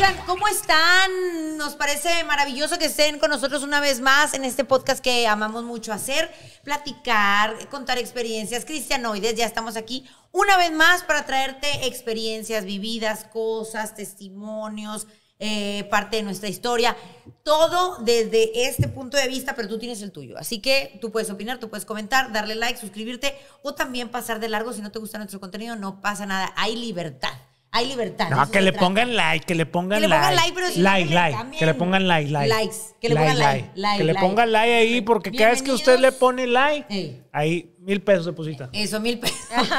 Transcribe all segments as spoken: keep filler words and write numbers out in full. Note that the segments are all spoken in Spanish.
Oigan, ¿cómo están? Nos parece maravilloso que estén con nosotros una vez más en este podcast que amamos mucho hacer, platicar, contar experiencias cristianoides. Ya estamos aquí una vez más para traerte experiencias vividas, cosas, testimonios, eh, parte de nuestra historia, todo desde este punto de vista, pero tú tienes el tuyo. Así que tú puedes opinar, tú puedes comentar, darle like, suscribirte o también pasar de largo. Si no te gusta nuestro contenido, no pasa nada. Hay libertad. Hay libertad. No, que le trata. pongan like, que le pongan like. Que le pongan like, pero si like, no que like, le que le pongan like, like. Likes, que le pongan like, like, like Que le pongan like ahí, porque cada vez que usted le pone like, Ey. ahí mil pesos deposita. Eso, mil pesos.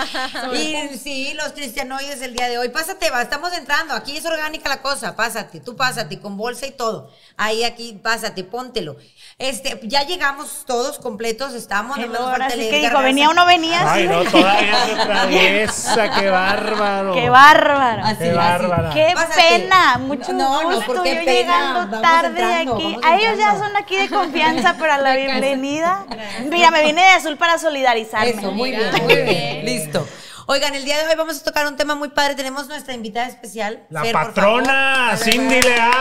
Y sí, los cristianoides el día de hoy. Pásate, va, estamos entrando. Aquí es orgánica la cosa. Pásate, tú pásate, con bolsa y todo. Ahí, aquí, pásate, póntelo. Este, ya llegamos todos completos, estamos. No, no ahora sí que dijo, gargaza. venía o no venía. Ay, no, todavía se atraviesa, qué bárbaro. Qué bárbaro. Así, Qué así. bárbara. Qué Pásate. pena, mucho No, no, gusto. ¿por qué Yo pena? llegando Vamos tarde entrando, aquí. vamos A ellos ya entrando. son aquí de confianza para la bienvenida. Mira, me vine de azul para solidarizarme. Eso, muy bien, muy bien. Listo. Oigan, el día de hoy vamos a tocar un tema muy padre. Tenemos nuestra invitada especial. La Fer, por patrona, favor. Cindy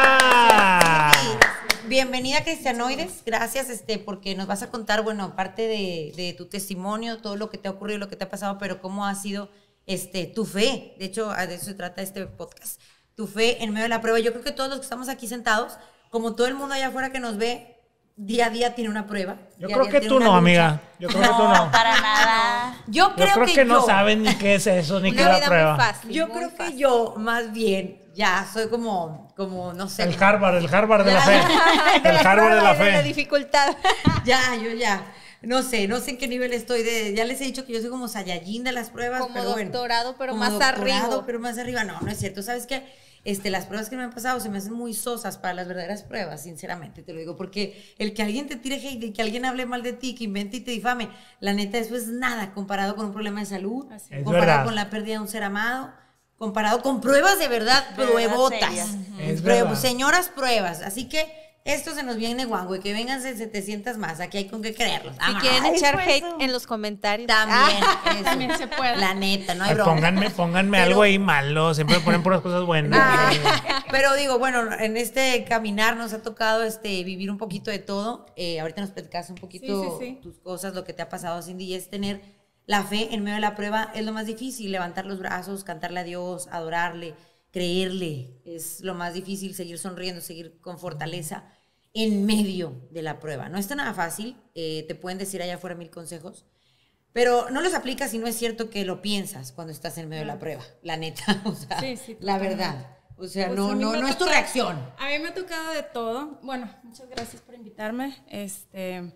Leal. Bienvenida, Cristianoides. Gracias, este, porque nos vas a contar, bueno, parte de, de tu testimonio, todo lo que te ha ocurrido, lo que te ha pasado, pero cómo ha sido este, tu fe. De hecho, de eso se trata este podcast. Tu fe en medio de la prueba. Yo creo que todos los que estamos aquí sentados, como todo el mundo allá afuera que nos ve, día a día tiene una prueba. Yo día creo día que tiene tú una no, lucha. amiga. Yo creo que tú no. Para nada. Yo creo, Yo creo que, que no yo, saben ni qué es eso, ni qué es Una la vida prueba. muy fácil. Yo muy creo fácil. que yo, más bien, ya soy como, como no sé. El Harvard, el Harvard de la fe. El Harvard de la De la fe. dificultad. Ya, yo ya. No sé, no sé en qué nivel estoy de. Ya les he dicho que yo soy como Saiyajin de las pruebas. Como pero bueno, doctorado, pero como más doctorado, arriba. pero más arriba. No, no es cierto. ¿Sabes qué? Este, las pruebas que me han pasado se me hacen muy sosas para las verdaderas pruebas, sinceramente, te lo digo. Porque el que alguien te tire hate, que alguien hable mal de ti, que invente y te difame, la neta, eso es nada comparado con un problema de salud, Así es. comparado verdad. con la pérdida de un ser amado, comparado con pruebas de verdad, De verdad pruebotas. serias. Es Pruebas, verdad. señoras pruebas. Así que esto se nos viene guango y que vengan setecientas más. Aquí hay con qué creerlos. Si Vámonos. quieren Ay, echar fue hate eso. en los comentarios. También, eso. También se puede. La neta, no hay Ay, broma. pónganme, pónganme Pero- algo ahí malo. Siempre me ponen puras cosas buenas. Ah, pero digo, bueno, en este caminar nos ha tocado este vivir un poquito de todo. Eh, ahorita nos platicas un poquito Sí, sí, sí. tus cosas, lo que te ha pasado, Cindy, y es tener la fe en medio de la prueba. Es lo más difícil, levantar los brazos, cantarle a Dios, adorarle, creerle. Es lo más difícil, seguir sonriendo, seguir con fortaleza en medio de la prueba. No está nada fácil, eh, te pueden decir allá afuera mil consejos, pero no los aplicas si no es cierto que lo piensas cuando estás en medio de la prueba, la neta, o sea, Sí, sí, la totalmente. verdad. O sea, Pues no, a mí no, me ha no es tu tocado- reacción. A mí me ha tocado de todo. Bueno, muchas gracias por invitarme. Este,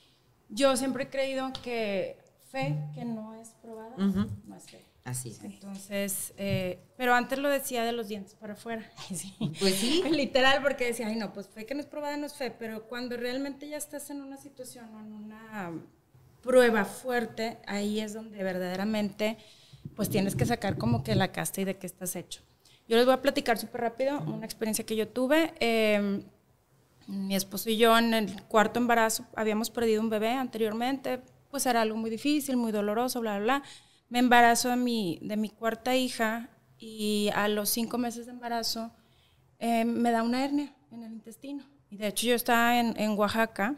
yo siempre he creído que fe que no es probada Ujú. no es fe. Así es. Entonces, eh, pero antes lo decía de los dientes para afuera. Sí. Pues sí. Literal, porque decía, ay no, pues fe que no es probada no es fe, pero cuando realmente ya estás en una situación o en una prueba fuerte, ahí es donde verdaderamente pues tienes que sacar como que la casta y de qué estás hecho. Yo les voy a platicar súper rápido una experiencia que yo tuve. Eh, mi esposo y yo en el cuarto embarazo habíamos perdido un bebé anteriormente, pues era algo muy difícil, muy doloroso, bla, bla, bla. Me embarazo de mi, de mi cuarta hija y a los cinco meses de embarazo eh, me da una hernia en el intestino. Y de hecho yo estaba en, en Oaxaca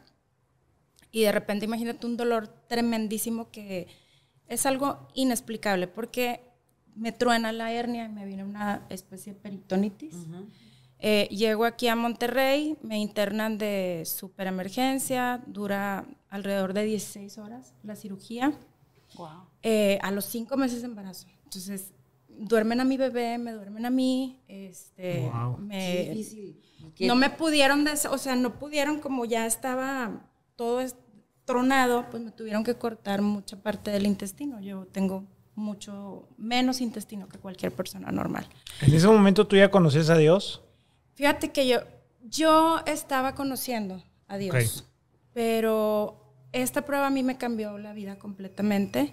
y de repente imagínate un dolor tremendísimo que es algo inexplicable porque me truena la hernia y me viene una especie de peritonitis. Uh-huh. eh, llego aquí a Monterrey, me internan de superemergencia, dura alrededor de dieciséis horas la cirugía. Wow. Eh, a los cinco meses de embarazo. Entonces, duermen a mi bebé, me duermen a mí. Este, Wow. me, Qué difícil. no me pudieron, des, o sea, no pudieron, como ya estaba todo tronado, pues me tuvieron que cortar mucha parte del intestino. Yo tengo mucho menos intestino que cualquier persona normal. ¿En ese momento tú ya conoces a Dios? Fíjate que yo, yo estaba conociendo a Dios, Okay. pero esta prueba a mí me cambió la vida completamente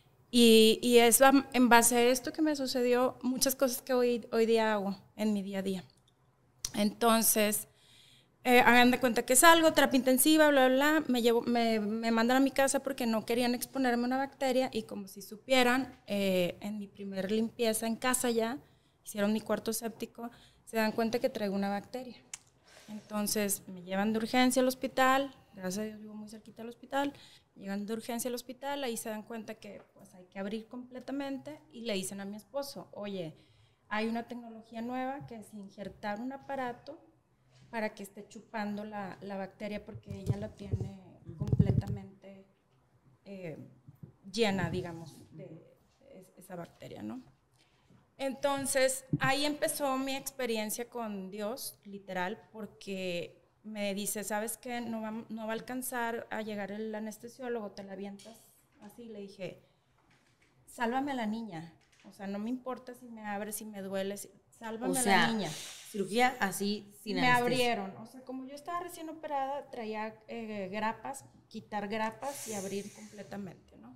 y, y es en base a esto que me sucedió muchas cosas que hoy, hoy día hago en mi día a día. Entonces, eh, hagan de cuenta que salgo, terapia intensiva, bla, bla, bla, me, llevo, me, me mandan a mi casa porque no querían exponerme a una bacteria y como si supieran, eh, en mi primer limpieza en casa ya, hicieron mi cuarto séptico, se dan cuenta que traigo una bacteria. Entonces me llevan de urgencia al hospital, gracias a Dios vivo muy cerquita del hospital, llegan de urgencia al hospital, ahí se dan cuenta que pues hay que abrir completamente y le dicen a mi esposo, oye, hay una tecnología nueva que es injertar un aparato para que esté chupando la, la bacteria porque ella la tiene completamente eh, llena, digamos, de esa bacteria, ¿no? Entonces, ahí empezó mi experiencia con Dios, literal, porque me dice, ¿sabes qué? No va, no va a alcanzar a llegar el anestesiólogo, te la avientas así. Le dije, sálvame a la niña. O sea, no me importa si me abre, si me duele, si, sálvame o sea, a la niña. Cirugía así, sin Me anestesia. abrieron. O sea, como yo estaba recién operada, traía eh, grapas, quitar grapas y abrir completamente, ¿no?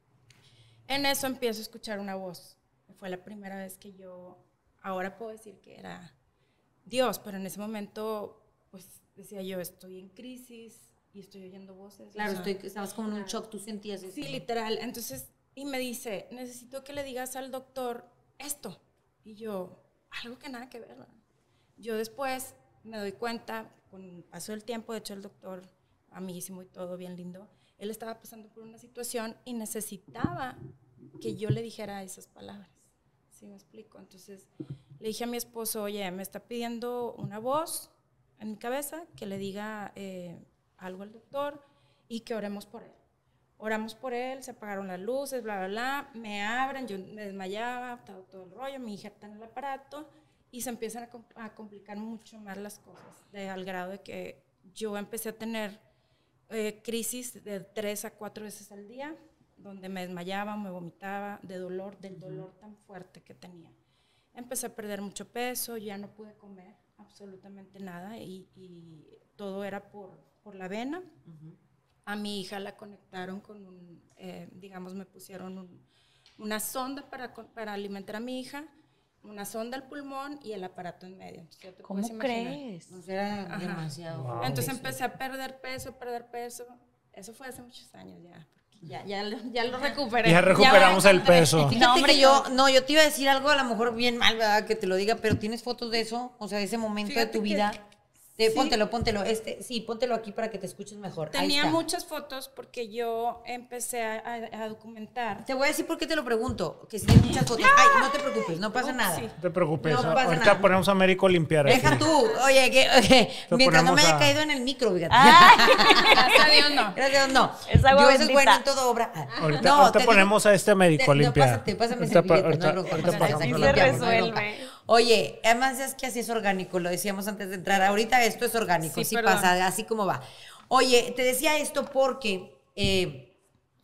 En eso empiezo a escuchar una voz. Fue la primera vez que yo, ahora puedo decir que era Dios, pero en ese momento, pues decía yo, estoy en crisis y estoy oyendo voces. Claro, o sea, estoy, estabas como en un shock, tú sentías eso. Sí, literal. Entonces, y me dice, necesito que le digas al doctor esto. Y yo, algo que nada que ver, ¿verdad? Yo después me doy cuenta, con el paso del tiempo, de hecho el doctor, amiguísimo y todo, bien lindo, él estaba pasando por una situación y necesitaba que yo le dijera esas palabras. ¿Sí me explico? Entonces le dije a mi esposo, oye, me está pidiendo una voz en mi cabeza que le diga eh, algo al doctor y que oremos por él. Oramos por él, se apagaron las luces, bla, bla, bla, me abren, yo me desmayaba, todo, todo el rollo, me injertan el aparato y se empiezan a, a complicar mucho más las cosas, de, al grado de que yo empecé a tener eh, crisis de tres a cuatro veces al día, donde me desmayaba, me vomitaba, de dolor, del dolor tan fuerte que tenía. Empecé a perder mucho peso, ya no pude comer absolutamente nada y, y todo era por, por la vena. Uh-huh. A mi hija la conectaron con un, eh, digamos, me pusieron un, una sonda para, para alimentar a mi hija, una sonda al pulmón y el aparato en medio. Entonces, ¿cómo crees? O sea, era demasiado. Wow. Entonces empecé a perder peso, perder peso. Eso fue hace muchos años ya. Ya, ya, lo, ya lo recuperé. Ya recuperamos ya el peso. Fíjate no, hombre, que yo, no, yo te iba a decir algo a lo mejor bien mal, ¿verdad? Que te lo diga, pero ¿tienes fotos de eso? O sea, de ese momento Fíjate de tu vida. De, sí. Póntelo, póntelo. Este, sí, póntelo aquí para que te escuches mejor. Tenía muchas fotos porque yo empecé a, a, a documentar. Te voy a decir por qué te lo pregunto. Que si tienes muchas fotos. Ay, no te preocupes, no pasa Ups, nada. Sí. No te preocupes. No pasa Ahorita nada. ponemos a Américo a limpiar. Deja aquí. tú. Oye, que, okay. mientras no me haya a... caído en el micro, fíjate. Gracias a Dios no. Gracias a Dios no. Es agua yo bendita. eso es bueno en toda obra. Ahorita, no, ahorita ponemos digo, a este médico a limpiar. No, pásate, pásame ahorita, servilleta, ahorita, no hay bronca. ahorita pasamos Así a se limpiar. resuelve. Oye, además es que así es orgánico, lo decíamos antes de entrar. Ahorita esto es orgánico, sí, sí pasa, así como va. Oye, te decía esto porque eh,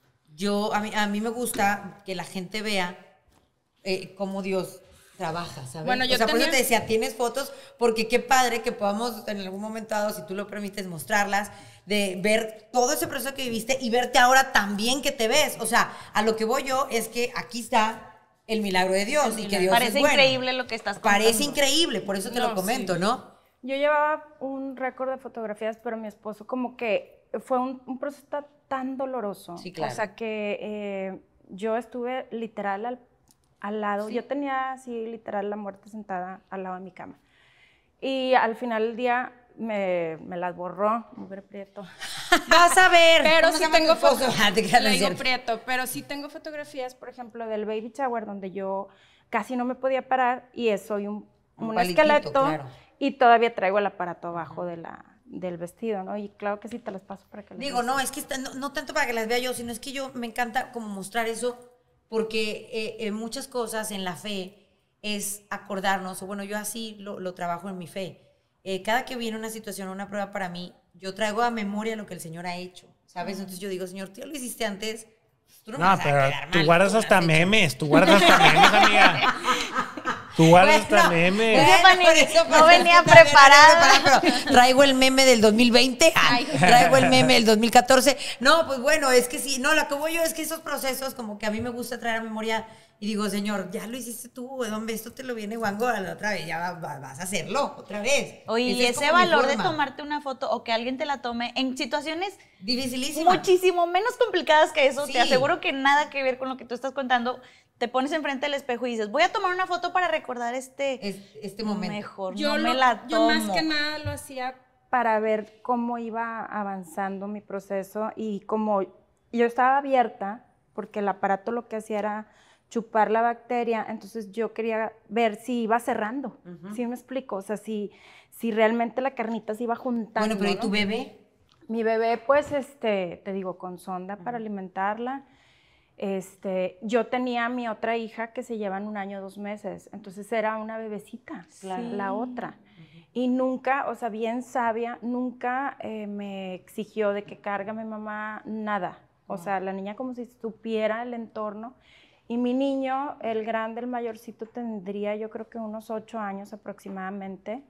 yo, a mí, a mí me gusta que la gente vea eh, cómo Dios trabaja, ¿sabes? Bueno, yo o sea, tenía... por eso te decía, tienes fotos, porque qué padre que podamos en algún momento dado, si tú lo permites, mostrarlas, de ver todo ese proceso que viviste y verte ahora también que te ves. O sea, a lo que voy yo es que aquí está el milagro de Dios y que Dios Parece es bueno. increíble lo que estás contando. Parece increíble, por eso te no, lo comento, sí. ¿no? Yo llevaba un récord de fotografías, pero mi esposo como que fue un, un proceso tan doloroso. Sí, claro. O sea que eh, yo estuve literal al, al lado, sí. Yo tenía así literal la muerte sentada al lado de mi cama. Y al final del día me, me las borró, Mugre Prieto. Vas a ver. Pero sí tengo fotos. Le digo Prieto, pero sí tengo fotografías, por ejemplo, del baby shower, donde yo casi no me podía parar y soy un, un, un palitito, esqueleto claro. Y todavía traigo el aparato abajo uh-huh. de la, del vestido, ¿no? Y claro que sí te las paso para que las Digo, veas. No, es que está, no, no tanto para que las vea yo, sino es que yo me encanta como mostrar eso, porque eh, en muchas cosas en la fe es acordarnos, o bueno, yo así lo, lo trabajo en mi fe. Eh, cada que viene una situación, una prueba para mí, yo traigo a memoria lo que el Señor ha hecho, ¿sabes? Uh-huh. Entonces yo digo, Señor, tú ya lo hiciste antes, tú no, no me vas pero a quedar tú mal, guardas tú hasta memes, tú guardas hasta memes, amiga. Tú guardas bueno, hasta memes. Bueno, por eso, no venía preparada. preparada pero traigo el meme del dos mil veinte, ay, traigo el meme del dos mil catorce. No, pues bueno, es que sí, no, lo que voy yo es que esos procesos como que a mí me gusta traer a memoria Y digo, señor, ya lo hiciste tú, hombre, esto te lo viene guango a la otra vez, ya va- va- vas a hacerlo otra vez. Oye, y Esa es ese como mi valor de forma. tomarte una foto o que alguien te la tome en situaciones Dificilísima. muchísimo menos complicadas que eso, Sí. te aseguro que nada que ver con lo que tú estás contando, te pones enfrente del espejo y dices, voy a tomar una foto para recordar este, Es- este momento. mejor, Yo, no lo- me la yo tomo. más que nada lo hacía para ver cómo iba avanzando mi proceso y como yo estaba abierta, porque el aparato lo que hacía era chupar la bacteria, entonces yo quería ver si iba cerrando, Ujú. ¿sí me explico? O sea, si, si realmente la carnita se iba juntando. Bueno, pero ¿y ¿no? tu bebé? Mi bebé, pues, este, te digo, con sonda para alimentarla. Este, yo tenía a mi otra hija que se llevan un año, dos meses, entonces era una bebecita, Claro. la otra. Y nunca, o sea, bien sabia, nunca eh, me exigió de que cárgame mamá, nada. O sea, la niña como si supiera el entorno. Y mi niño, el grande, el mayorcito, tendría yo creo que unos ocho años aproximadamente.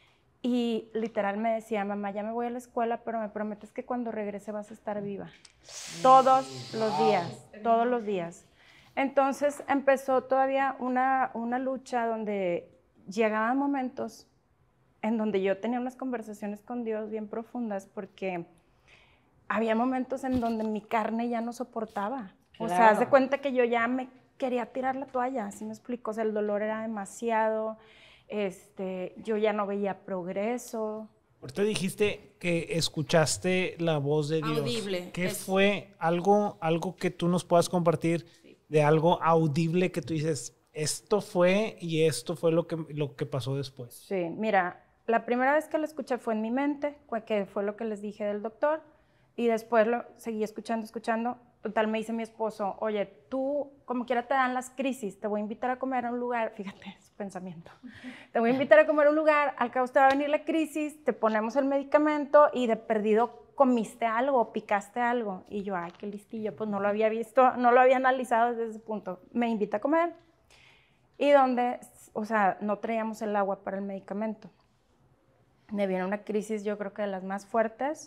Y literal me decía, mamá, ya me voy a la escuela, pero me prometes que cuando regrese vas a estar viva. Todos los días, todos los días. Entonces empezó todavía una, una lucha donde llegaban momentos en donde yo tenía unas conversaciones con Dios bien profundas porque había momentos en donde mi carne ya no soportaba. O sea, haz de Claro. cuenta que yo ya me quería tirar la toalla, ¿sí me explico? O sea, el dolor era demasiado, este, yo ya no veía progreso. Ahorita dijiste que escuchaste la voz de Dios. Audible, ¿Qué es- fue algo, algo que tú nos puedas compartir de algo audible que tú dices, esto fue y esto fue lo que, lo que pasó después? Sí, mira, la primera vez que lo escuché fue en mi mente, fue que fue lo que les dije del doctor, y después lo seguí escuchando, escuchando. Total, me dice mi esposo, oye, tú como quiera te dan las crisis, te voy a invitar a comer a un lugar, fíjate su pensamiento, te voy a invitar a comer a un lugar, al cabo te va a venir la crisis, te ponemos el medicamento y de perdido comiste algo, picaste algo. Y yo, ay, qué listillo, pues no lo había visto, no lo había analizado desde ese punto. Me invita a comer y donde, o sea, no traíamos el agua para el medicamento. Me viene una crisis, yo creo que de las más fuertes,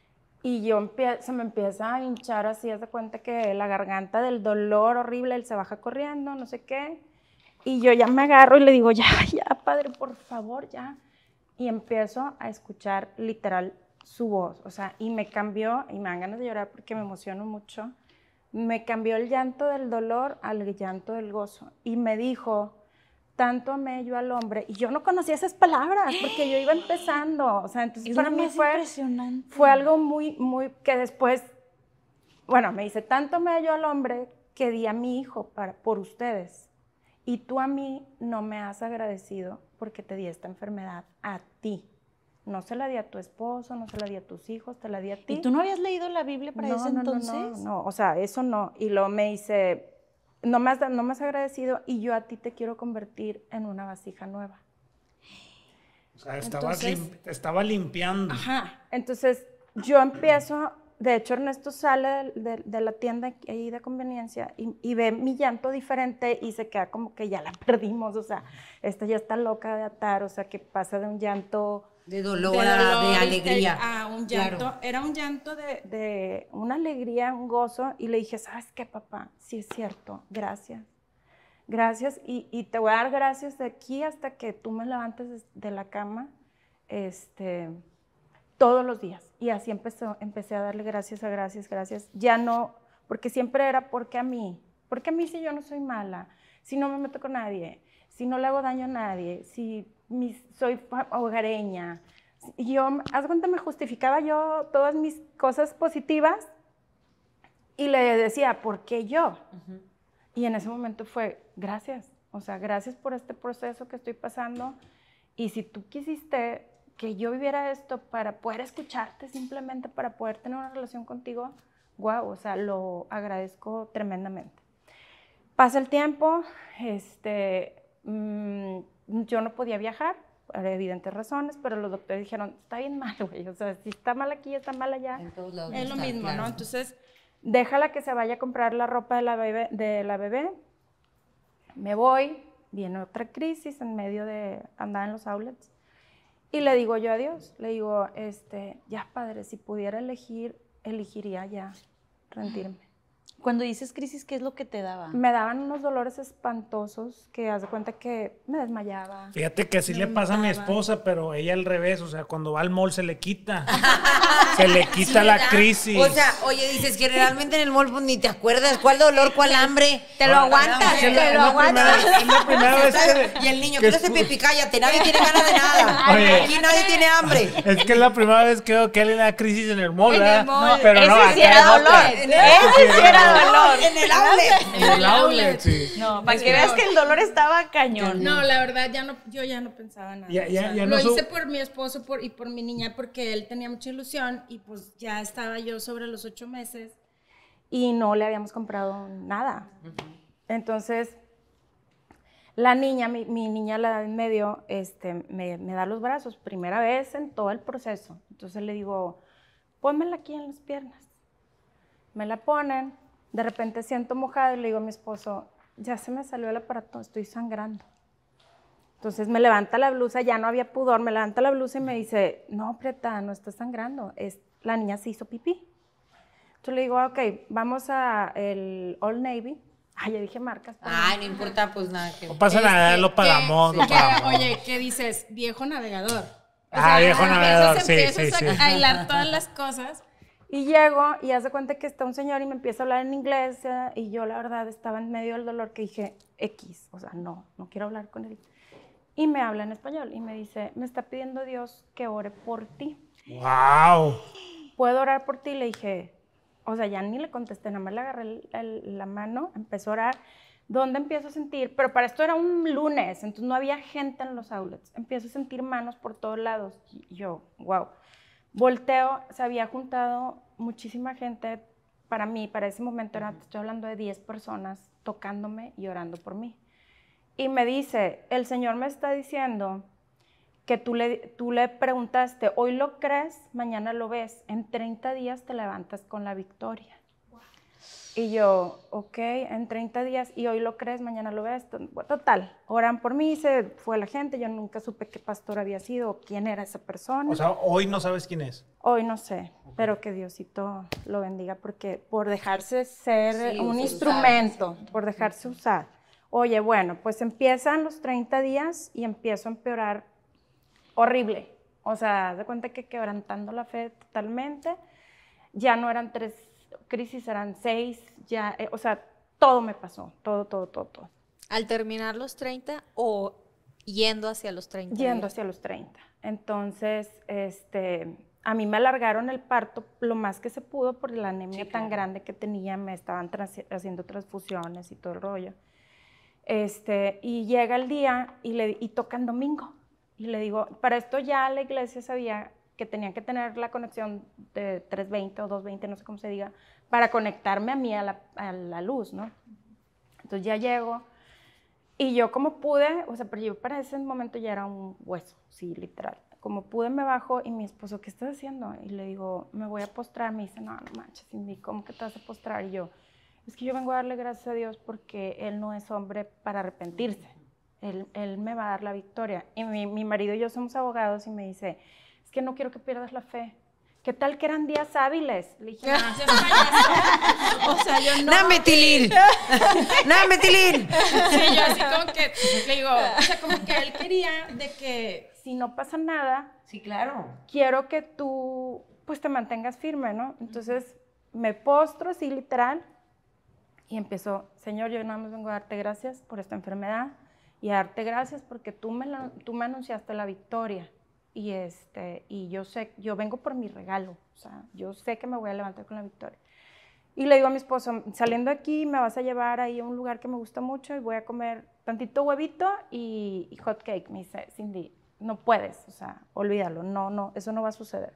y yo empie- se me empieza a hinchar así, haz de cuenta que la garganta del dolor horrible, él se baja corriendo, no sé qué, y yo ya me agarro y le digo, ya, ya, padre, por favor, ya, y empiezo a escuchar literal su voz, o sea, y me cambió, y me dan ganas de llorar porque me emociono mucho, me cambió el llanto del dolor al llanto del gozo, y me dijo, tanto amé yo al hombre, y yo no conocía esas palabras, porque yo iba empezando, o sea, entonces Es para lo mí más fue, impresionante. fue algo muy, muy, que después, bueno, me dice, tanto amé yo al hombre que di a mi hijo para, por ustedes, y tú a mí no me has agradecido porque te di esta enfermedad a ti, no se la di a tu esposo, no se la di a tus hijos, te la di a ti. ¿Y tú no habías leído la Biblia para no, ese no, entonces? No, no, no, o sea, eso no, y luego me dice, no me, has, no me has agradecido y yo a ti te quiero convertir en una vasija nueva. O sea, estabas Entonces- lim- te estaba limpiando. Ajá. Entonces yo empiezo, de hecho Ernesto sale de, de- de la tienda ahí de conveniencia y, y ve mi llanto diferente y se queda como que ya la perdimos, o sea, esta ya está loca de atar, o sea, que pasa de un llanto De dolor, de a- dolor de y alegría. a un llanto, Claro. era un llanto de, de una alegría, un gozo, y le dije, ¿sabes qué, papá? Sí es cierto, gracias, gracias, y, y te voy a dar gracias de aquí hasta que tú me levantes de, de la cama, este, todos los días, y así empezó, empecé a darle gracias a gracias, gracias, ya no, porque siempre era, ¿por qué a mí? ¿Por qué a mí si yo no soy mala? Si no me meto con nadie, si no le hago daño a nadie, si mis, soy hogareña. Y yo, haz cuenta, me justificaba yo todas mis cosas positivas y le decía, ¿por qué yo? Uh-huh. Y en ese momento fue, gracias, o sea, gracias por este proceso que estoy pasando. Y si tú quisiste que yo viviera esto para poder escucharte, simplemente para poder tener una relación contigo, guau, o sea, lo agradezco tremendamente. Pasa el tiempo, este... mmm, yo no podía viajar, por evidentes razones, pero los doctores dijeron, está bien mal, güey, o sea, si está mal aquí, está mal allá, en todos lados es lo está, mismo, claro. ¿no? Entonces, déjala que se vaya a comprar la ropa de la bebé, de la bebé. Me voy, viene otra crisis en medio de andar en los outlets, y le digo yo a Dios, le digo, este, ya padre, si pudiera elegir, elegiría ya rendirme. Cuando dices crisis, ¿qué es lo que te daba? Me daban unos dolores espantosos que haz de cuenta que me desmayaba. Fíjate que así me le pasa a mi vomitaba. esposa, pero ella al revés, o sea, cuando va al mall se le quita. Se le quita Sí, la ¿verdad? crisis. O sea, oye, dices que generalmente en el mall pues, ni te acuerdas cuál dolor, cuál hambre. Te lo aguantas, es la, te es lo la aguantas. primera, es la primera vez que... Y el niño, que quiero ese escu- pipí, cállate, nadie tiene ganas de nada. Oye. Aquí nadie tiene hambre. Es que es la primera vez que veo que alguien le da crisis en el mall, En el ¿verdad? mall. No, pero no, Ese sí acá era es otra. dolor. Ese sí era dolor. En el outlet. En el outlet, sí. No, para que veas que el dolor estaba cañón. No, la verdad, ya no, yo ya no pensaba nada. Ya- ya- O sea, ya lo no su- hice por mi esposo por, y por mi niña porque él tenía mucha ilusión y pues ya estaba yo sobre los ocho meses y no le habíamos comprado nada. Entonces, la niña, mi, mi niña, la de en medio, este, me, me da los brazos, primera vez en todo el proceso. Entonces le digo, pónmela aquí en las piernas. Me la ponen, de repente siento mojada y le digo a mi esposo, ya se me salió el aparato, estoy sangrando. Entonces me levanta la blusa, ya no había pudor, me levanta la blusa y me dice, no, Prieta, no está sangrando, es, la niña se hizo pipí. Entonces le digo, ok, vamos a el Old Navy. Ay, ya dije marcas. pero Ay, no importa pues nada. Que... No pasa nada, lo pagamos, lo que, pagamos. oye, ¿qué dices? Viejo navegador. O Ah, viejo empiezas- navegador, sí, empiezas sí, a, sí. a hilar todas las cosas. Y llego y hace cuenta que está un señor y me empieza a hablar en inglés eh, y yo la verdad estaba en medio del dolor que dije, X, o sea, no, no quiero hablar con él. Y me habla en español y me dice, me está pidiendo Dios que ore por ti. ¡Wow! ¿Puedo orar por ti? Le dije, o sea, ya ni le contesté, nada más le agarré el- el- la mano, empezó a orar. ¿Dónde empiezo a sentir? Pero para esto era un lunes, entonces no había gente en los outlets. Empiezo a sentir manos por todos lados. Y yo, wow. Volteo, se había juntado muchísima gente. Para mí, para ese momento, era, te estoy hablando de diez personas tocándome y orando por mí. Y me dice, el Señor me está diciendo que tú le, tú le preguntaste, hoy lo crees, mañana lo ves, en treinta días te levantas con la victoria. Y yo, ok, en treinta días, y hoy lo crees, mañana lo ves. Total, oran por mí, se fue la gente, yo nunca supe qué pastor había sido, o quién era esa persona. O sea, hoy no sabes quién es. Hoy no sé, pero que Diosito lo bendiga, porque por dejarse ser Sí, un usar, instrumento, por dejarse usar. Oye, bueno, pues empiezan los treinta días y empiezo a empeorar horrible. O sea, haz de cuenta que quebrantando la fe totalmente, ya no eran tres crisis, eran seis, ya, eh, o sea, todo me pasó, todo, todo, todo, todo. ¿Al terminar los treinta o yendo hacia los treinta? Yendo hacia los treinta. Entonces, este, a mí me alargaron el parto lo más que se pudo por la anemia Sí, tan claro. grande que tenía, me estaban trans- haciendo transfusiones y todo el rollo. Este, y llega el día y, le, y tocan domingo. Y le digo, para esto ya la iglesia sabía que tenía que tener la conexión de trescientos veinte o doscientos veinte, no sé cómo se diga, para conectarme a mí a la, a la luz, ¿no? Entonces ya llego y yo como pude, o sea, pero yo para ese momento ya era un hueso, sí, literal. Como pude me bajo y mi esposo, ¿qué estás haciendo? Y le digo, me voy a postrar. Me dice, no, no manches, Cindy, ¿cómo que te vas a postrar? Y yo, es que yo vengo a darle gracias a Dios porque Él no es hombre para arrepentirse. Él, él me va a dar la victoria. Y mi, mi marido y yo somos abogados y me dice, es que no quiero que pierdas la fe. ¿Qué tal que eran días hábiles? Le dije, no, seas payaso. O sea, yo no. ¡Name, Tilín! ¡Name, Tilín! Sí, yo así como que, le digo, o sea, como que él quería de que si no pasa nada, Sí, claro. quiero que tú, pues, te mantengas firme, ¿no? Entonces, me postro así, literal, y empezó, Señor, yo nada más vengo a darte gracias por esta enfermedad y a darte gracias porque tú me, la- tú me anunciaste la victoria. Y, este, y yo sé, yo vengo por mi regalo, o sea, yo sé que me voy a levantar con la victoria. Y le digo a mi esposo, saliendo aquí me vas a llevar ahí a un lugar que me gusta mucho y voy a comer tantito huevito y, y hot cake. Me dice, Cindy, no puedes, o sea, olvídalo, no, no, eso no va a suceder.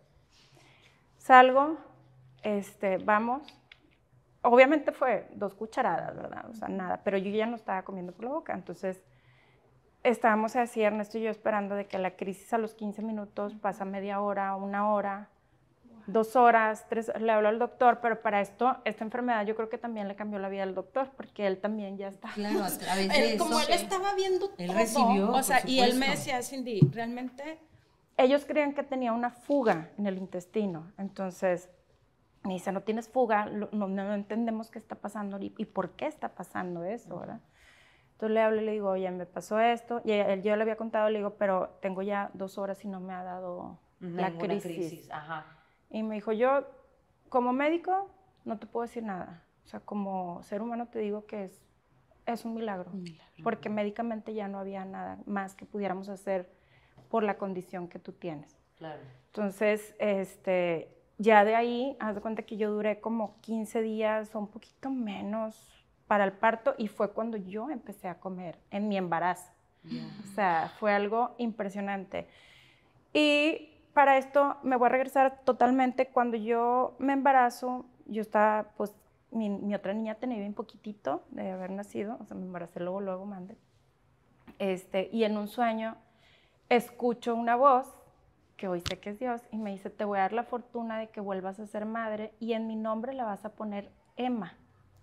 Salgo, este, vamos, obviamente fue dos cucharadas, ¿verdad? O sea, nada, pero yo ya no estaba comiendo por la boca, entonces estábamos así, Ernesto y yo, esperando de que la crisis a los quince minutos pasa media hora, una hora, dos horas, tres, le hablo al doctor, pero para esto, esta enfermedad yo creo que también le cambió la vida al doctor, porque él también ya está. Claro, a veces Él, como eso- él estaba viendo Él todo, recibió, o sea, por y él me supuesto. decía, Cindy, realmente ellos creían que tenía una fuga en el intestino, entonces Me dice, no tienes fuga, no, no, no entendemos qué está pasando y, y por qué está pasando eso, ¿verdad? Entonces le hablo y le digo, oye, me pasó esto. Y él, yo le había contado, le digo, pero tengo ya dos horas y no me ha dado la Ninguna crisis. crisis. Ajá. Y me dijo, yo como médico no te puedo decir nada. O sea, como ser humano te digo que es, es un milagro. Un milagro. Porque médicamente ya no había nada más que pudiéramos hacer por la condición que tú tienes. Claro. Entonces, este, ya de ahí, haz de cuenta que yo duré como quince días o un poquito menos para el parto y fue cuando yo empecé a comer en mi embarazo. Yeah. O sea, fue algo impresionante. Y para esto me voy a regresar totalmente. Cuando yo me embarazo, yo estaba, pues, mi, mi otra niña tenía bien poquitito de haber nacido, o sea, me embaracé luego, luego, mande. Este, y en un sueño escucho una voz, que hoy sé que es Dios, y me dice, te voy a dar la fortuna de que vuelvas a ser madre y en mi nombre la vas a poner Emma.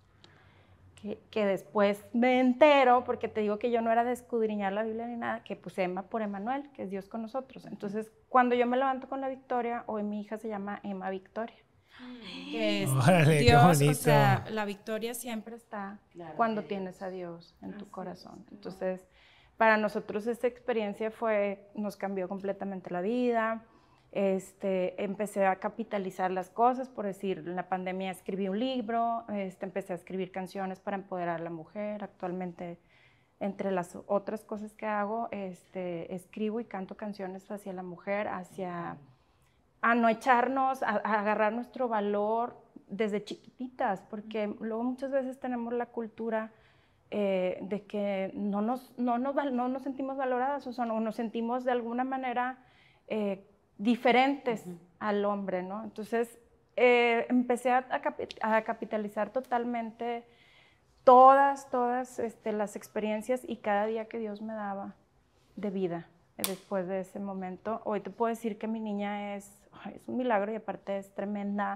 Que, que después me entero, porque te digo que yo no era de escudriñar la Biblia ni nada, que puse Emma por Emanuel, que es Dios con nosotros. Entonces, cuando yo me levanto con la Victoria, hoy mi hija se llama Emma Victoria. Que es Órale, Dios, o sea, la victoria siempre está claro, cuando tienes a Dios en tu corazón. Entonces, para nosotros esta experiencia fue, nos cambió completamente la vida. Este, empecé a capitalizar las cosas, por decir, en la pandemia escribí un libro, este, empecé a escribir canciones para empoderar a la mujer. Actualmente, entre las otras cosas que hago, este, escribo y canto canciones hacia la mujer, hacia a no echarnos, a, a agarrar nuestro valor desde chiquititas, porque luego muchas veces tenemos la cultura eh, de que no nos, no, nos, no nos sentimos valoradas, o sea, no, nos sentimos de alguna manera eh, diferentes uh-huh. al hombre, ¿no? Entonces, eh, empecé a, a, capi a capitalizar totalmente todas, todas este, las experiencias y cada día que Dios me daba de vida después de ese momento. Hoy te puedo decir que mi niña es, ay, es un milagro y aparte es tremenda.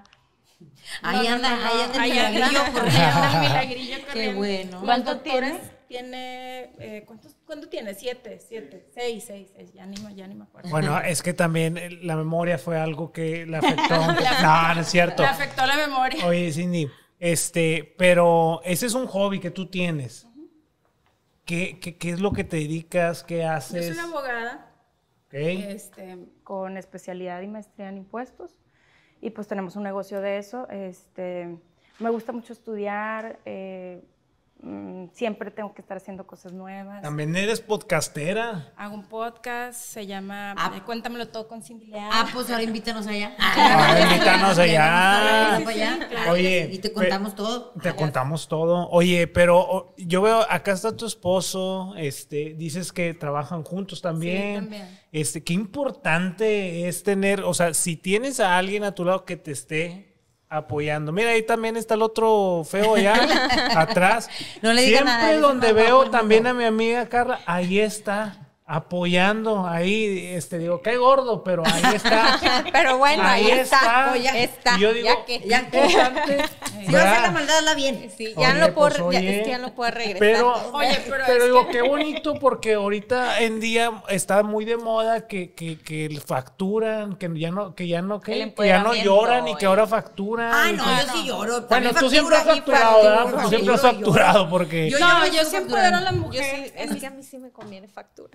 Ahí no, anda, no, no, ahí anda el ahí milagrillo anda, corriendo. ahí anda el milagrillo Qué corriendo. bueno. ¿Cuánto tiene? Tiene, eh, ¿cuántos, ¿cuánto tiene? Siete, siete, seis, seis, seis, ya ni, ya ni me acuerdo. Bueno, es que también la memoria fue algo que le afectó. No, no es cierto. Le afectó la memoria. Oye, Cindy, este, pero ese es un hobby que tú tienes. Uh-huh. ¿Qué, qué, ¿Qué es lo que te dedicas? ¿Qué haces? Yo soy abogada. Okay. Este, con especialidad y maestría en impuestos. Y pues tenemos un negocio de eso. Este, me gusta mucho estudiar. Eh, siempre tengo que estar haciendo cosas nuevas. ¿También eres podcastera? Hago un podcast, se llama ah, eh, Cuéntamelo Todo con Cindy Leal. Ah, pues ahora invítanos allá. Ah, invítanos allá. Sí, sí, claro. Oye, y te contamos todo. Te allá. contamos todo. Oye, pero yo veo, acá está tu esposo, este, dices que trabajan juntos también. Sí, también. Este, qué importante es tener, o sea, si tienes a alguien a tu lado que te esté apoyando. Mira, ahí también está el otro feo allá atrás. No le diga nada. Siempre donde veo también a mi amiga Carla, ahí está apoyando, ahí, este, digo, qué gordo, pero ahí está. Pero bueno, ahí, ahí está. está. Pues ya está. Y yo digo, ya que, ya que. Si vas a hacer la maldad, hazla bien. Sí, ya, oye, no puedo, pues, oye, ya, es que ya no puedo regresar. Pero, oye, pero, pero es digo, que... qué bonito, porque ahorita en día está muy de moda que, que, que facturan, que ya no, que ya no, que, que ya no lloran y que ahora facturan. Ah, no, yo sí lloro. Bueno, tú siempre has facturado, ¿verdad? Tú siempre has facturado, porque... Yo, no, yo siempre era la mujer. Sí, es que a mí sí me conviene factura.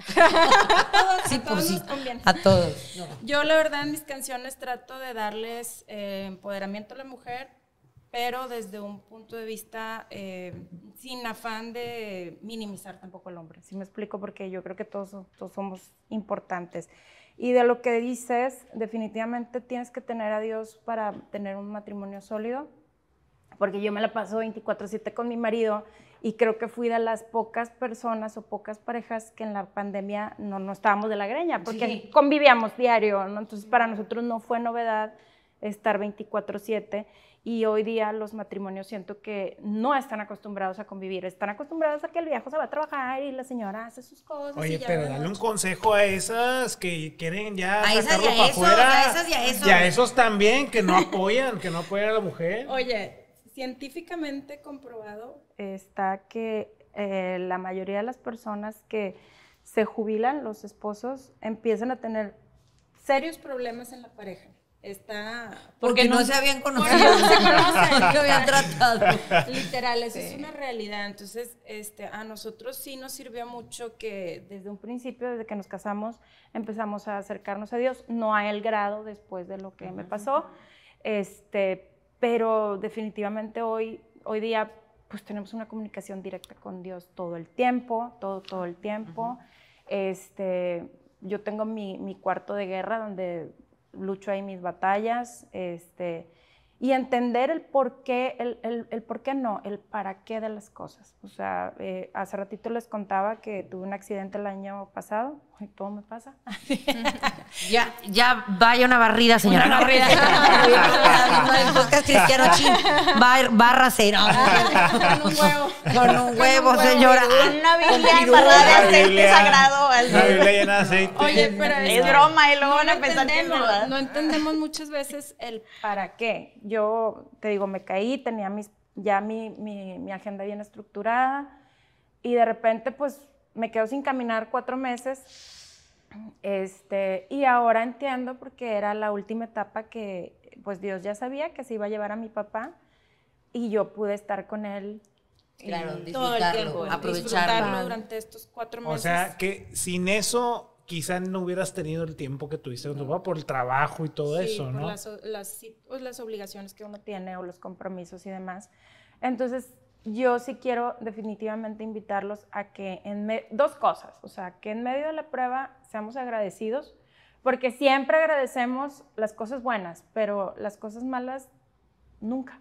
Sí, a todos pues nos sí, conviene. a todos. No. Yo, la verdad, en mis canciones trato de darles eh, empoderamiento a la mujer, pero desde un punto de vista eh, sin afán de minimizar tampoco al hombre. ¿Sí me explico? Porque yo creo que todos, todos somos importantes. Y de lo que dices, definitivamente tienes que tener a Dios para tener un matrimonio sólido, porque yo me la paso veinticuatro siete con mi marido y creo que fui de las pocas personas o pocas parejas que en la pandemia no, no estábamos de la greña, porque sí. convivíamos diario, ¿no? Entonces para nosotros no fue novedad estar veinticuatro siete y hoy día los matrimonios siento que no están acostumbrados a convivir, están acostumbrados a que el viejo se va a trabajar y la señora hace sus cosas. Oye, y ya, pero ¿no? dale un consejo a esas que quieren ya a sacarlo esas y a para esos, afuera. a esas y a esos. Y a esos también que no apoyan, que no apoyan a la mujer. Oye, científicamente comprobado está que eh, la mayoría de las personas que se jubilan, los esposos, empiezan a tener serios problemas en la pareja. está... Porque, no, se habían conocido. no se conocen. No habían tratado. Literal, eso Sí. es una realidad. Entonces, este, a nosotros sí nos sirvió mucho que desde un principio, desde que nos casamos, empezamos a acercarnos a Dios, no a el grado después de lo que me pasó, este, pero definitivamente hoy, hoy día pues tenemos una comunicación directa con Dios todo el tiempo, todo, todo el tiempo. Este, yo tengo mi, mi cuarto de guerra donde lucho ahí mis batallas, este, y entender el por qué, el, el, el por qué no, el para qué de las cosas. O sea, eh, hace ratito les contaba que tuve un accidente el año pasado, y todo me pasa. Ya, ya vaya una barrida, señora. Una barrida. El podcast cristiano chin. Bar, bárrase. No, Con un huevo. con un huevo, señora. Una Biblia Con embarrada de Una aceite Biblia- sagrado. así. Una Biblia llena de aceite. Oye, pero Es broma y luego van a pensar que es entendemos, verdad. no entendemos muchas veces el para qué. Yo, te digo, me caí, tenía mis, ya mi, mi, mi agenda bien estructurada y de repente, pues, me quedo sin caminar cuatro meses este, y ahora entiendo porque era la última etapa que, pues, Dios ya sabía que se iba a llevar a mi papá y yo pude estar con él Claro, y todo el disfrutarlo, tiempo, aprovecharlo. disfrutarlo durante estos cuatro meses. O sea, que sin eso quizás no hubieras tenido el tiempo que tuviste con tu papá por el trabajo y todo Sí, eso, por ¿no? las, las, sí, pues, las obligaciones que uno tiene o los compromisos y demás. Entonces, yo sí quiero definitivamente invitarlos a que, en me- dos cosas, o sea, que en medio de la prueba seamos agradecidos, porque siempre agradecemos las cosas buenas, pero las cosas malas, nunca.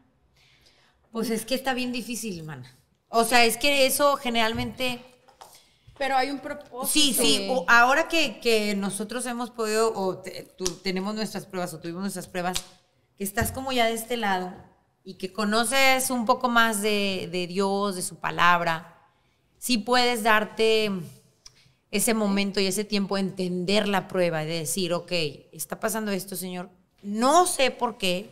Pues es que está bien difícil, mana. O sea, es que eso generalmente... Pero hay un propósito. Sí, sí, o ahora que, que nosotros hemos podido, o te- tú- tenemos nuestras pruebas, o tuvimos nuestras pruebas, que estás como ya de este lado y que conoces un poco más de, de Dios, de su palabra, sí puedes darte ese momento y ese tiempo a entender la prueba y de decir, ok, está pasando esto, Señor, no sé por qué,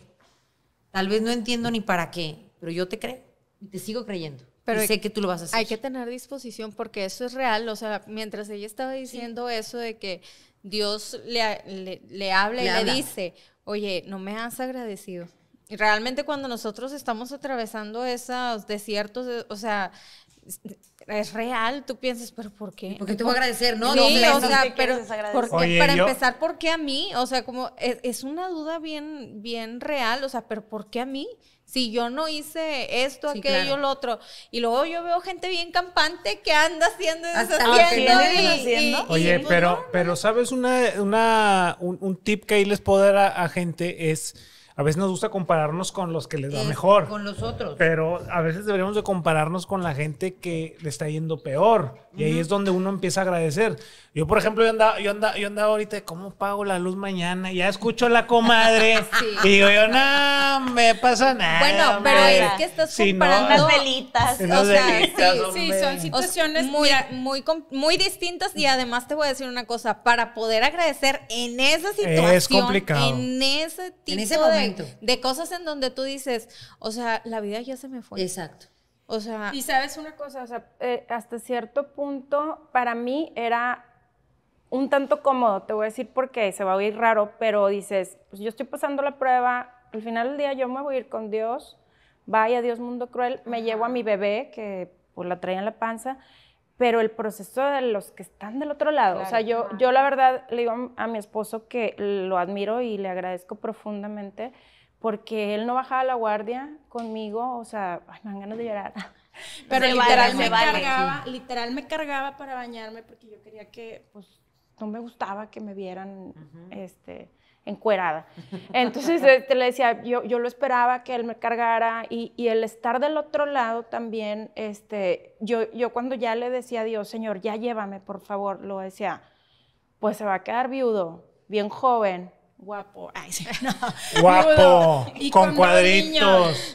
tal vez no entiendo ni para qué, pero yo te creo y te sigo creyendo. Pero y sé que tú lo vas a hacer. Hay que tener disposición porque eso es real. O sea, mientras ella estaba diciendo eso de que Dios le, le, le habla Le y habla. le dice, oye, no me has agradecido. Y realmente cuando nosotros estamos atravesando esos desiertos, eh, o sea, es, es real, tú piensas, pero ¿por qué? Porque te voy a agradecer, ¿no? Sí, Dos meses. o sea, que pero quieres agradecer. ¿por qué? Oye, Para yo- empezar, ¿por qué a mí? O sea, como es, es una duda bien, bien real, o sea, pero ¿por qué a mí? Si yo no hice esto, Sí, aquello, claro. lo otro. Y luego yo veo gente bien campante que anda haciendo y Hasta deshaciendo. lo y- que y- haciendo. y- Oye, pues, pero, no, pero ¿sabes? Una, una, un, un tip que ahí les puedo dar a, a gente es, a veces nos gusta compararnos con los que les va Es mejor. Con los otros. Pero a veces deberíamos de compararnos con la gente que le está yendo peor. Y ahí es donde uno empieza a agradecer. Yo, por ejemplo, yo andaba, yo andaba, yo andaba ahorita de cómo pago la luz mañana. Ya escucho a la comadre. Y digo yo, no, me pasa nada. Bueno, pero hombre". es que estás Sí, no, comparando. Unas velitas. Unas o sea, velitas, sí, hombre. Sí, son O sea, situaciones muy, mira, muy, com- muy distintas y además te voy a decir una cosa, para poder agradecer en esa situación, complicado. en ese tipo En ese de- momento. De, cosas en donde tú dices, o sea, la vida ya se me fue. Exacto. O sea, Y sabes una cosa, o sea, eh, hasta cierto punto para mí era un tanto cómodo, te voy a decir por qué, se va a oír raro, pero dices, pues yo estoy pasando la prueba, al final del día yo me voy a ir con Dios, vaya Dios mundo cruel, me llevo a mi bebé que pues la traía en la panza, pero el proceso de los que están del otro lado, o sea, yo, yo la verdad le digo a mi esposo que lo admiro y le agradezco profundamente, porque él no bajaba la guardia conmigo, o sea, ay, me dan ganas de llorar. Pero Se literal vale, me se vale, cargaba, literal me cargaba para bañarme porque yo quería que, pues, no me gustaba que me vieran, este, encuerada. Entonces, este, le decía, yo, yo lo esperaba que él me cargara y, y el estar del otro lado también, este, yo, yo cuando ya le decía a Dios, Señor, ya llévame, por favor, lo decía, pues se va a quedar viudo, bien joven, guapo, ay, sí, no. Guapo, Viudo, y con con dos cuadritos,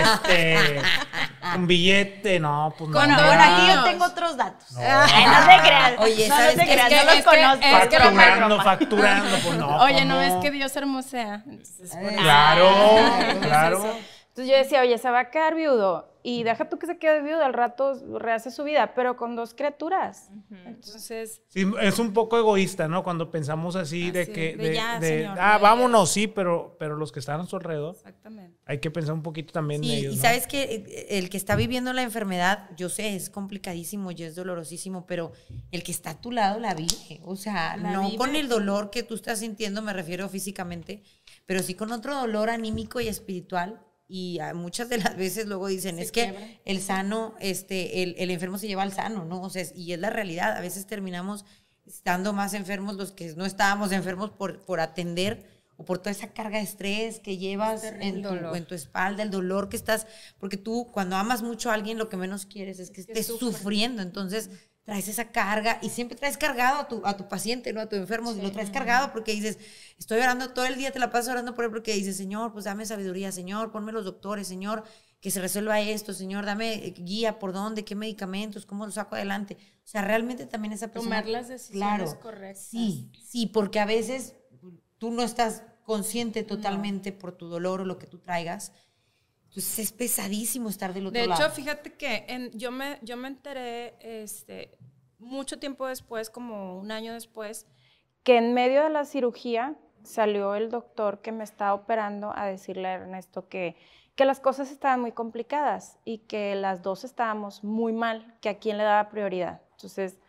este, un billete, no, pues no. Con Bueno, No. bueno, aquí yo tengo otros datos. No. Ay, no te creas. Oye, no, no ¿sabes te qué? creas, Es que- no los es que- conozco. es que broma, Facturando, broma. facturando, pues no. Oye, no, ¿cómo? es que Dios hermosea. Entonces, por eso. Claro, Entonces, claro. eso. Entonces yo decía, oye, se va a quedar viudo y deja tú que se quede viudo, al rato rehace su vida, pero con dos criaturas. Uh-huh. Entonces... Sí, es un poco egoísta, ¿no? Cuando pensamos así, así de que... De, de, ya, de, señor, ah, de vámonos, sí, pero, pero los que están a su alrededor. Exactamente. Hay que pensar un poquito también sí, en ellos, y ¿no? sabes que el que está viviendo la enfermedad, yo sé, es complicadísimo y es dolorosísimo, pero el que está a tu lado la vive. O sea, la no vive. Con el dolor que tú estás sintiendo, me refiero físicamente, pero sí con otro dolor anímico y espiritual. Y muchas de las veces luego dicen, se es quiebra. Que el sano, este, el, el enfermo se lleva al sano, ¿no? O sea, y es la realidad. A veces terminamos estando más enfermos los que no estábamos enfermos por, por atender o por toda esa carga de estrés que llevas en tu, en tu espalda, el dolor que estás, porque tú cuando amas mucho a alguien lo que menos quieres es que estés sufriendo, entonces traes esa carga y siempre traes cargado a tu, a tu paciente, ¿no? A tu enfermo, sí. Lo traes cargado porque dices, estoy orando todo el día, te la pasas orando por él porque dices, Señor, pues dame sabiduría, Señor, ponme los doctores, Señor, que se resuelva esto, Señor, dame guía por dónde, qué medicamentos, cómo lo saco adelante. O sea, realmente también esa persona... Tomar las decisiones claro, correctas. Sí, sí, porque a veces tú no estás consciente totalmente no. por tu dolor o lo que tú traigas. Entonces es pesadísimo estar del otro lado. De lado. hecho, fíjate que en, yo, me, yo me enteré este, mucho tiempo después, como un año después, que en medio de la cirugía salió el doctor que me estaba operando a decirle a Ernesto que, que las cosas estaban muy complicadas y que las dos estábamos muy mal, que a quién le daba prioridad. Entonces,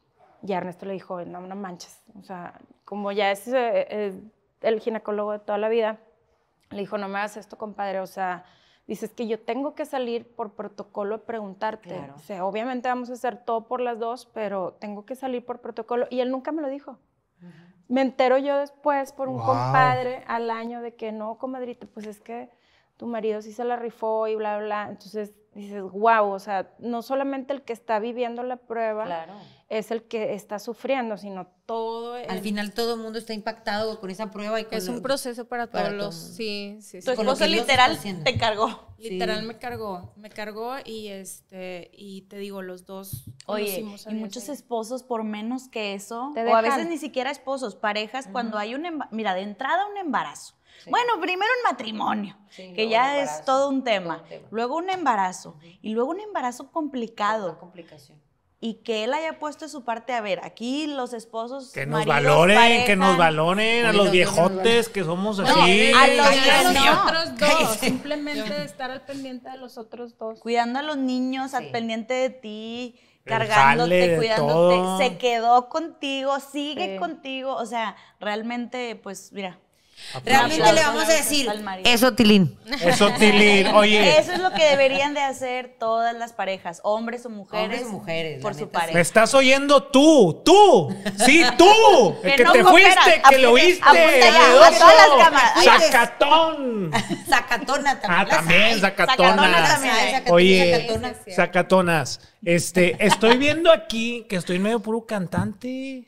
ya Ernesto le dijo, no, no manches. O sea, como ya es eh, el ginecólogo de toda la vida, le dijo, no me hagas esto, compadre, o sea... Dices que yo tengo que salir por protocolo a preguntarte. Claro. O sea, obviamente vamos a hacer todo por las dos, pero tengo que salir por protocolo. Y él nunca me lo dijo. Uh-huh. Me entero yo después por un wow. compadre al año de que no, comadrita, pues es que tu marido sí se la rifó y bla, bla. Entonces dices, wow, o sea, no solamente el que está viviendo la prueba claro. es el que está sufriendo, sino todo... El... Al final todo el mundo está impactado con esa prueba. Y con es lo... un proceso para, para todos los... Sí, sí, sí. Tu esposo literal te cargó. Literal sí. me cargó, me cargó y este y te digo, los dos Oye, y muchos esposos por menos que eso, ¿Te o dejan? A veces ni siquiera esposos, parejas, uh-huh. cuando hay un, emba- mira, de entrada un embarazo. Sí. Bueno, primero un matrimonio, sí, que ya es todo un tema. Todo un tema. Luego un embarazo. Uh-huh. Y luego un embarazo complicado. Una complicación. Y que él haya puesto su parte, a ver, aquí los esposos, que nos maridos, valoren, pareja, que nos valoren a los viejotes que somos así. No, a los, no. a los otros dos, simplemente estar al pendiente de los otros dos. Cuidando a los niños, sí. al pendiente de ti, el cargándote, jale, cuidándote, todo. Se quedó contigo, sigue sí. contigo, o sea, realmente, pues, mira. Realmente le vamos a decir, eso, Tilín. Eso, Tilín, oye. Eso es lo que deberían de hacer todas las parejas, hombres o mujeres. Hombres o mujeres. Por su neta, pareja. Me estás oyendo tú, tú, sí, tú, el que, que no te fuiste, cooperas. que lo oíste. Apunta ya, a todas las cámaras. Sacatón. Sacatona también. Ah, también, sacatona. Sacatona también. Oye, sacatona. sacatonas, este, estoy viendo aquí que estoy medio puro cantante.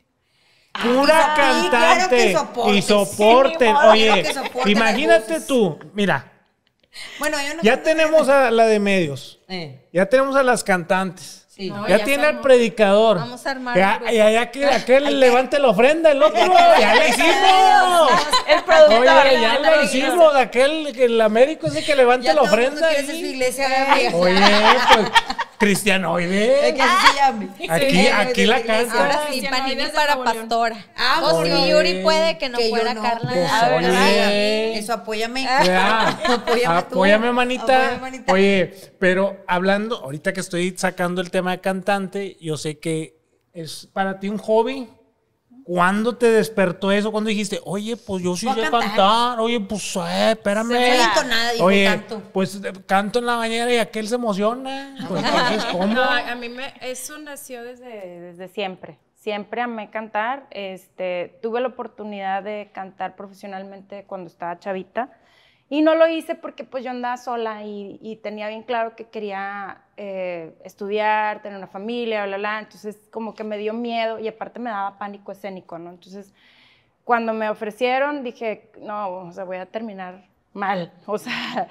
Pura ah, cantante. Claro soporte. Y soporten. Sí, oye, que soporte imagínate tú, mira. Bueno, yo no ya tenemos a la de medios. Eh. Ya tenemos a las cantantes. Sí. No, ya, ya tiene al predicador. Vamos a armar. Ya, ya, ya que aquel levante la ofrenda, el otro. Ya la hicimos. El productor. Oye, ya la hicimos. Aquel, que el Américo ese que levante ya la ofrenda. Su iglesia, oye, pues, cristianoide. ¿Qué así se llame? Aquí, sí, aquí la canta. Ahora sí, Panini para pastora. Ah, o si Yuri puede, que no que fuera no, Carla. Pues, a ver, oye. Eso, apóyame. Ya. apóyame, apóyame, manita. Apóyame, manita. Oye, pero hablando, ahorita que estoy sacando el tema de cantante, yo sé que es para ti un hobby. ¿Cuándo te despertó eso? ¿Cuándo dijiste, oye, pues yo sí sé cantar. cantar? Oye, pues, eh, espérame. Se me nada, dijo, oye, canto. pues canto en la bañera y aquel se emociona. Pues, entonces, ¿cómo? No, a mí me, eso nació desde, desde siempre. Siempre amé cantar. Este, tuve la oportunidad de cantar profesionalmente cuando estaba chavita. Y no lo hice porque pues yo andaba sola y, y tenía bien claro que quería eh, estudiar, tener una familia, bla, bla, bla. Entonces como que me dio miedo y aparte me daba pánico escénico, ¿no? Entonces cuando me ofrecieron dije, no, o sea, voy a terminar mal. O sea,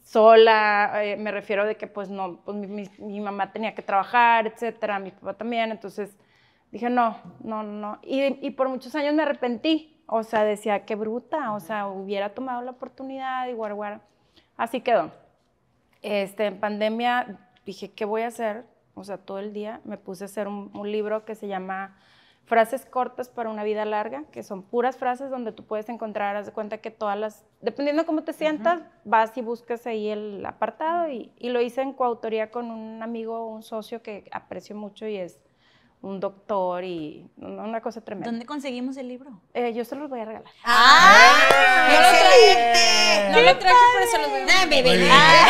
sola, eh, me refiero de que pues no, pues mi, mi, mi mamá tenía que trabajar, etcétera, mi papá también. Entonces dije, no, no, no. Y, y por muchos años me arrepentí. O sea, decía, qué bruta, o sea, hubiera tomado la oportunidad y guarda, guarda. Así quedó. Este, en pandemia dije, ¿qué voy a hacer? O sea, todo el día me puse a hacer un, un libro que se llama Frases cortas para una vida larga, que son puras frases donde tú puedes encontrar, haz de cuenta que todas las, dependiendo de cómo te sientas, uh-huh. vas y buscas ahí el apartado y, y lo hice en coautoría con un amigo, un socio que aprecio mucho y es un doctor y una cosa tremenda. ¿Dónde conseguimos el libro? Eh, yo se los voy a regalar. ¡Ah! ¡No lo traje! No lo traje, pero se los voy a regalar. ¡No, bebé!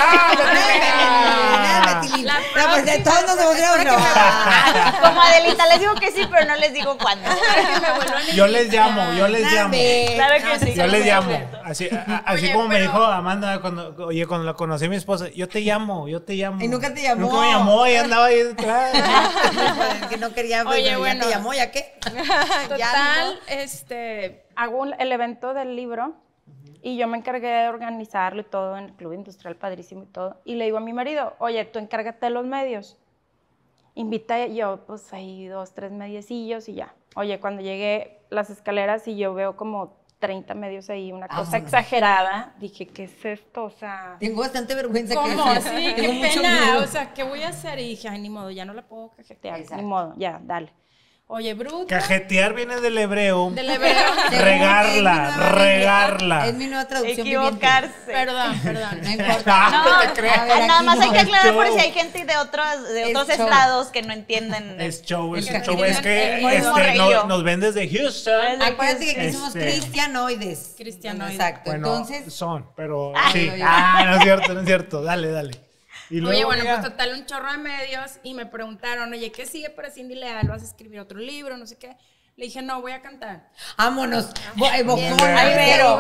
No, pues de todos nos emocionamos. Como Adelita, les digo que sí, pero no les digo cuándo. Yo les llamo, yo les llamo. Claro que sí. Yo les llamo. Así, a, así Oye, como me pero- dijo Amanda cuando, oye, cuando la conocí a mi esposa, yo te llamo, yo te llamo. Y nunca te llamó. Nunca me llamó, y andaba ahí detrás. Es que no quería, Oye, pero bueno. ya te llamó, ¿ya qué? Total, este... Hago un- el evento del libro y yo me encargué de organizarlo y todo en el Club Industrial, padrísimo y todo. Y le digo a mi marido, oye, tú encárgate de los medios. Invita yo, pues ahí dos, tres mediecillos y ya. Oye, cuando llegué las escaleras y yo veo como treinta medios ahí, una cosa Vámonos. exagerada, dije, ¿qué es esto? O sea, Tengo bastante vergüenza. ¿cómo? que Sí, Tengo qué mucho pena. miedo. O sea, ¿qué voy a hacer? Y dije, ay, ni modo, ya no la puedo cajetear, Exacto. ni modo, ya, dale. Oye, bruto. Cajetear viene del hebreo. Del hebreo. Regarla, Es mi nueva- regarla. Es mi nueva traducción. Equivocarse. Perdón, perdón. viviente. No importa. No, te creas. A ver, Nada aquí más hay no. que aclarar Es por show. si hay gente de otros, de Es otros show. estados que no entienden. Es show, es Es un que show. Es que es muy este, morrillo. no- nos ven desde Houston. Acuérdate que aquí somos Este. cristianoides. Cristianoides. Exacto. Bueno, Entonces, son, pero Ay, sí. lo digo. Ah, no es cierto, no es cierto. Dale, dale. Y luego, Oye, bueno, amiga, pues total, un chorro de medios y me preguntaron, oye, ¿qué sigue para Cindy Leal? ¿Vas a escribir otro libro? No sé qué. Le dije, no, voy a cantar. vámonos. Bo- eh, bocón. Ay, pero.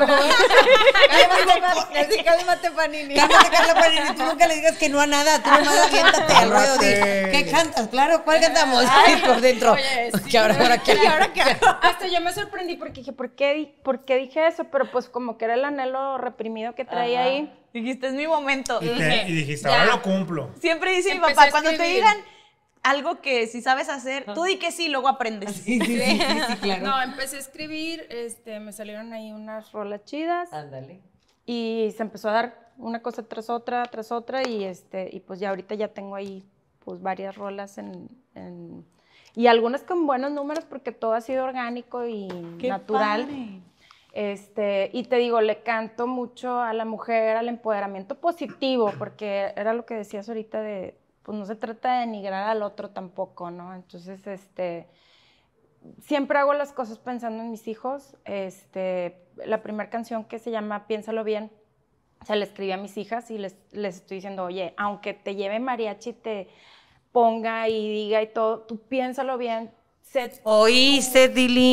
Cálmate, cálmate, Panini. Cálmate, Carla Panini. Tú nunca le digas que no a nada. Tú nomás aviéntate al ruedo. Di, Cálmate. ¿qué cantas? Claro, ¿cuál cantamos? Ay, por dentro. Oye, sí. ¿Qué ahora, ahora qué? ¿Y ahora qué? Hasta yo me sorprendí porque dije, ¿por qué, di- ¿por qué dije eso? Pero pues como que era el anhelo reprimido que traía Ajá. ahí. Dijiste, es mi momento. y, te- dije, y dijiste, ya. ahora lo cumplo. Siempre dice mi Empecé papá, a cuando te escribir. digan algo que si sabes hacer, tú di que sí, luego aprendes. Sí, sí, sí, sí, sí, claro. No, empecé a escribir, este, me salieron ahí unas rolas chidas Ándale. y se empezó a dar una cosa tras otra, tras otra y este, y pues ya ahorita ya tengo ahí pues varias rolas en, en- y algunas con buenos números porque todo ha sido orgánico y Qué natural. padre. Este, y te digo, le canto mucho a la mujer, al empoderamiento positivo, porque era lo que decías ahorita de, pues no se trata de denigrar al otro tampoco, ¿no? Entonces, este, siempre hago las cosas pensando en mis hijos. Este, la primera canción que se llama Piénsalo bien, se la escribí a mis hijas y les, les estoy diciendo, oye, aunque te lleve mariachi, te ponga y diga y todo, tú piénsalo bien. Sé Oíste,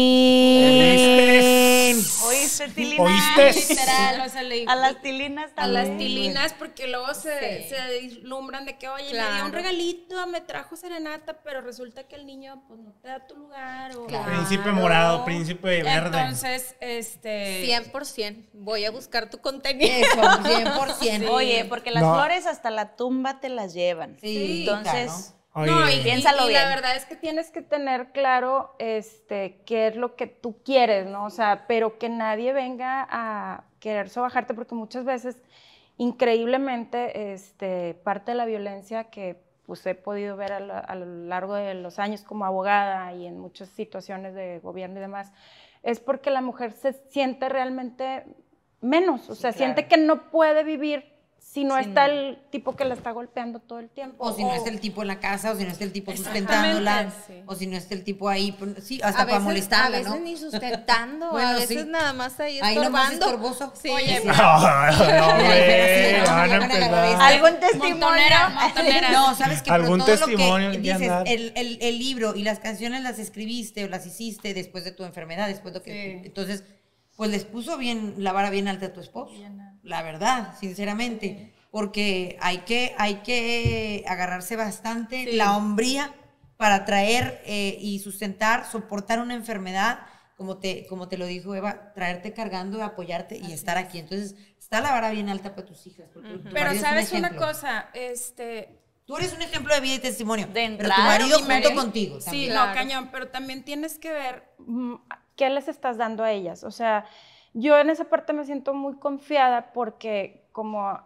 Tilín. ¿Oíste, Tilina? ¿Oíste? literal, o sea, le A las tilinas a también. las tilinas porque luego se, se deslumbran de que, oye, me dio Claro. un regalito, me trajo serenata, pero resulta que el niño pues no te da tu lugar. O, Claro. Príncipe morado, príncipe verde. Entonces, este... cien por ciento. Voy a buscar tu contenido. Eso, cien por ciento. Oye, porque las No. flores hasta la tumba te las llevan. Sí, Entonces, Oye, No, y, y- Piénsalo y la bien. verdad es que tienes que tener claro este, qué es lo que tú quieres, ¿no? O sea, pero que nadie venga a querer sobajarte, porque muchas veces, increíblemente, este, parte de la violencia que pues, he podido ver a lo, a lo largo de los años como abogada y en muchas situaciones de gobierno y demás, es porque la mujer se siente realmente menos, o sea, claro. siente que no puede vivir si no Sí, está no. el tipo que la está golpeando todo el tiempo. O si no O- está el tipo en la casa, o si no está el tipo Exactamente, sustentándola, sí. o si no está el tipo ahí, pues, sí, hasta a para veces, molestarla, a veces ¿no? ni sustentando, Bueno, a veces sí. nada más ahí Ahí nomás estorbando. estorboso. Sí. Oye, Sí. No, no, güey, no, van a no, no, no, empezar. no, ¿algún testimonio? Montonera, montonera. No, sabes que Algún pero todo testimonio lo que que dices, andar. el, el, el libro y las canciones las escribiste o las hiciste después de tu enfermedad, después de que Sí. entonces pues les puso bien la vara bien alta a tu esposo. La verdad, sinceramente, porque hay que hay que agarrarse bastante Sí. la hombría para traer eh, y sustentar, soportar una enfermedad, como te como te lo dijo Eva, traerte cargando, apoyarte y estar aquí. Entonces, está la vara bien alta para tus hijas, porque tu Pero marido es un sabes una ejemplo. cosa, este, Tú eres un ejemplo de vida y testimonio. De pero tu entrada, marido mi junto marido- contigo. sí, también. no, Claro. cañón, pero también tienes que ver mm, qué les estás dando a ellas. O sea, yo en esa parte me siento muy confiada porque como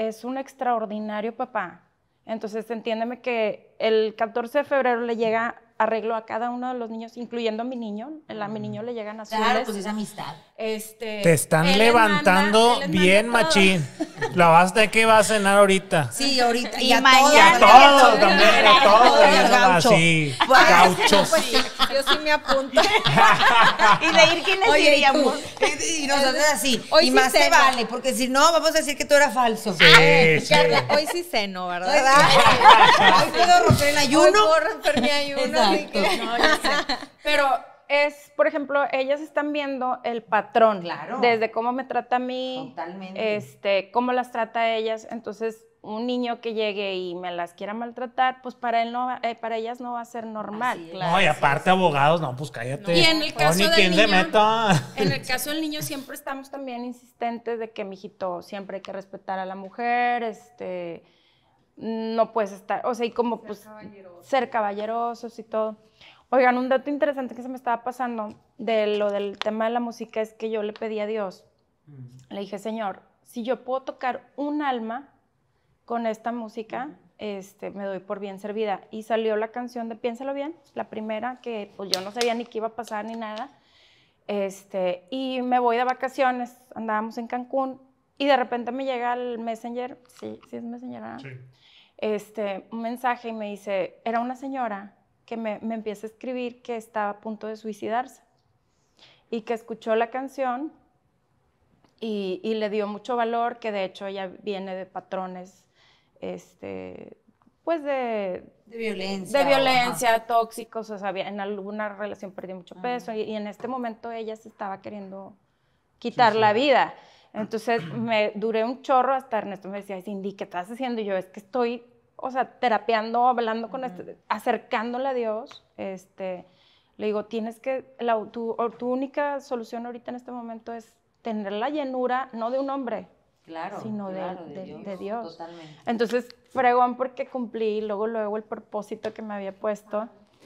es un extraordinario papá. Entonces, entiéndeme que el catorce de febrero le llega arreglo a cada uno de los niños, incluyendo a mi niño. A mi niño le llegan azules. Claro, pues es amistad. Este, Te están él les levantando manda- él les bien manda todo. machín. La vas a tener que va a cenar ahorita. Sí, ahorita. Y a mañana. todos, Todos todos, también, todos, todos, todos, ellos gaucho. así, Bueno, gauchos. pues sí. Yo sí me apunto. ¿Y de ir quiénes Oye, y tú, iríamos? y nosotros así. Hoy y sí más te ceno. vale, porque si no, vamos a decir que tú eras falso. Sí, sí. Carla, hoy sí ceno, ¿verdad? ¿Verdad? Hoy puedo romper el Hoy ayuno. puedo romper mi ayuno, así Exacto. que... No, ya sé. Pero es, por ejemplo, ellas están viendo el patrón. Claro. Desde cómo me trata a mí. Totalmente. Este, cómo las trata a ellas. Entonces, un niño que llegue y me las quiera maltratar, pues para él no va- eh, para ellas no va a ser normal. Así es. No, y aparte abogados, no, pues cállate. Y en el No, caso ni del quién se niño- meta. En el caso del niño siempre estamos también insistentes de que, mijito, siempre hay que respetar a la mujer, este, no puedes estar, o sea, y como ser pues caballeroso. ser caballerosos y todo. Oigan, un dato interesante que se me estaba pasando de lo del tema de la música es que yo le pedí a Dios, le dije, Señor, si yo puedo tocar un alma con esta música, este, me doy por bien servida. Y salió la canción de Piénsalo Bien, la primera, que pues yo no sabía ni qué iba a pasar ni nada. Este, y me voy de vacaciones, andábamos en Cancún, y de repente me llega el Messenger, sí, sí es Messenger, ¿verdad? Sí. Este, un mensaje y me dice, era una señora que me, me empieza a escribir que estaba a punto de suicidarse y que escuchó la canción y, y le dio mucho valor, que de hecho ella viene de patrones, este, pues de, De violencia. de o- violencia, tóxicos, o sea, había- en alguna relación perdió mucho Ajá. peso y, y en este momento ella se estaba queriendo quitar la vida. Entonces me duré un chorro hasta Ernesto me decía, Cindy, ¿qué estás haciendo? Y yo, es que estoy, o sea, terapeando, hablando con este, acercándole a Dios. Este, le digo, tienes que, la, tu, o tu única solución ahorita en este momento es tener la llenura, no de un hombre, Claro, sino de- claro, de- de Dios. Totalmente. entonces, fregón porque cumplí luego, luego el propósito que me había puesto.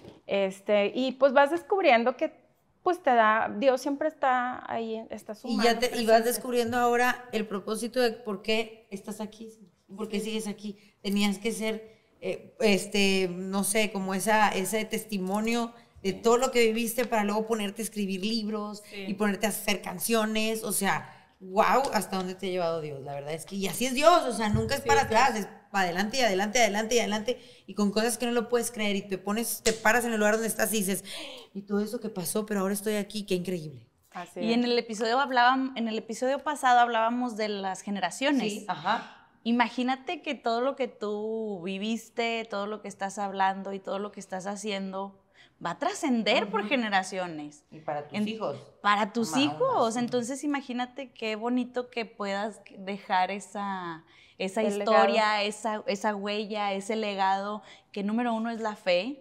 Este, y pues vas descubriendo que pues te da, Dios siempre está ahí, está su Y mano ya te, y vas presente. descubriendo ahora el propósito de por qué estás aquí, por qué sigues aquí. Tenías que ser, eh, este, no sé, como esa, ese testimonio de todo lo que viviste para luego ponerte a escribir libros y ponerte a hacer canciones. O sea, wow, hasta dónde te ha llevado Dios. La verdad es que, y así es Dios, o sea, nunca es para atrás, es para adelante y adelante, adelante y adelante, y con cosas que no lo puedes creer, y te pones, te paras en el lugar donde estás y dices, y todo eso que pasó, pero ahora estoy aquí, qué increíble. Así Y es. en el episodio hablábamos, en el episodio pasado hablábamos de las generaciones. Sí, ajá. Imagínate que todo lo que tú viviste, todo lo que estás hablando y todo lo que estás haciendo va a trascender por generaciones. Y para tus En- hijos. Para tus Aún hijos. más. Entonces imagínate qué bonito que puedas dejar esa, esa El historia, esa, esa huella, ese legado, que número uno es la fe.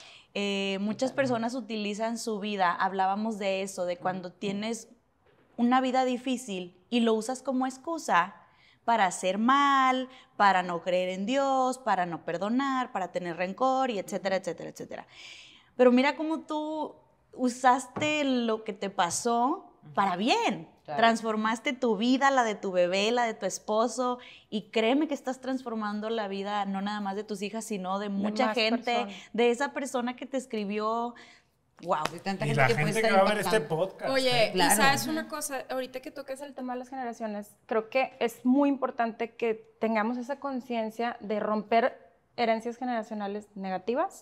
Eh, muchas personas utilizan su vida, hablábamos de eso, de cuando tienes una vida difícil y lo usas como excusa para hacer mal, para no creer en Dios, para no perdonar, para tener rencor y etcétera, etcétera, etcétera. Pero mira cómo tú usaste lo que te pasó para bien. Claro. Transformaste tu vida, la de tu bebé, la de tu esposo, y créeme que estás transformando la vida no nada más de tus hijas, sino de mucha más gente, personas. de esa persona que te escribió. Wow. De tanta Y gente la que puede gente estar que va a ver este impactando. podcast. Oye, ¿eh? Claro. y sabes una cosa, ahorita que tocas el tema de las generaciones, creo que es muy importante que tengamos esa conciencia de romper herencias generacionales negativas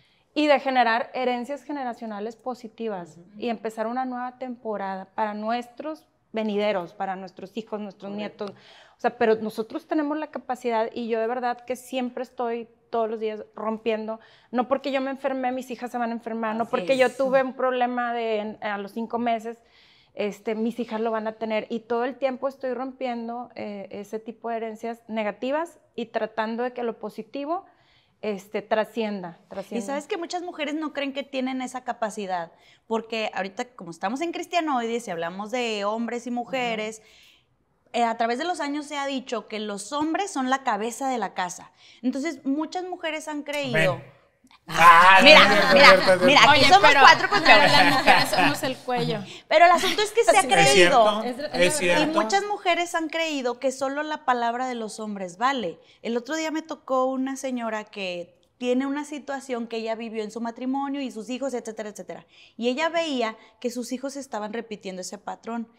y de generar herencias generacionales positivas y empezar una nueva temporada para nuestros venideros, para nuestros hijos, nuestros nietos. O sea, pero nosotros tenemos la capacidad y yo de verdad que siempre estoy todos los días rompiendo, no porque yo me enfermé, mis hijas se van a enfermar, no Así porque es. yo tuve un problema de, a los cinco meses, este, mis hijas lo van a tener y todo el tiempo estoy rompiendo eh, ese tipo de herencias negativas y tratando de que lo positivo este, trascienda, trascienda. Y sabes que muchas mujeres no creen que tienen esa capacidad, porque ahorita como estamos en Cristianoides y hablamos de hombres y mujeres, eh, a través de los años se ha dicho que los hombres son la cabeza de la casa. Entonces muchas mujeres han creído... Ven. Ah, Mira, no, no, mira, no, no, no. mira, aquí Oye, somos pero- cuatro contra pero una. las mujeres somos el cuello. Pero el asunto es que se ha Sí. Es creído. cierto, Es- es es la cierto. Y muchas mujeres han creído que solo la palabra de los hombres vale. El otro día me tocó una señora que tiene una situación que ella vivió en su matrimonio y sus hijos, etcétera, etcétera. Y ella veía que sus hijos estaban repitiendo ese patrón.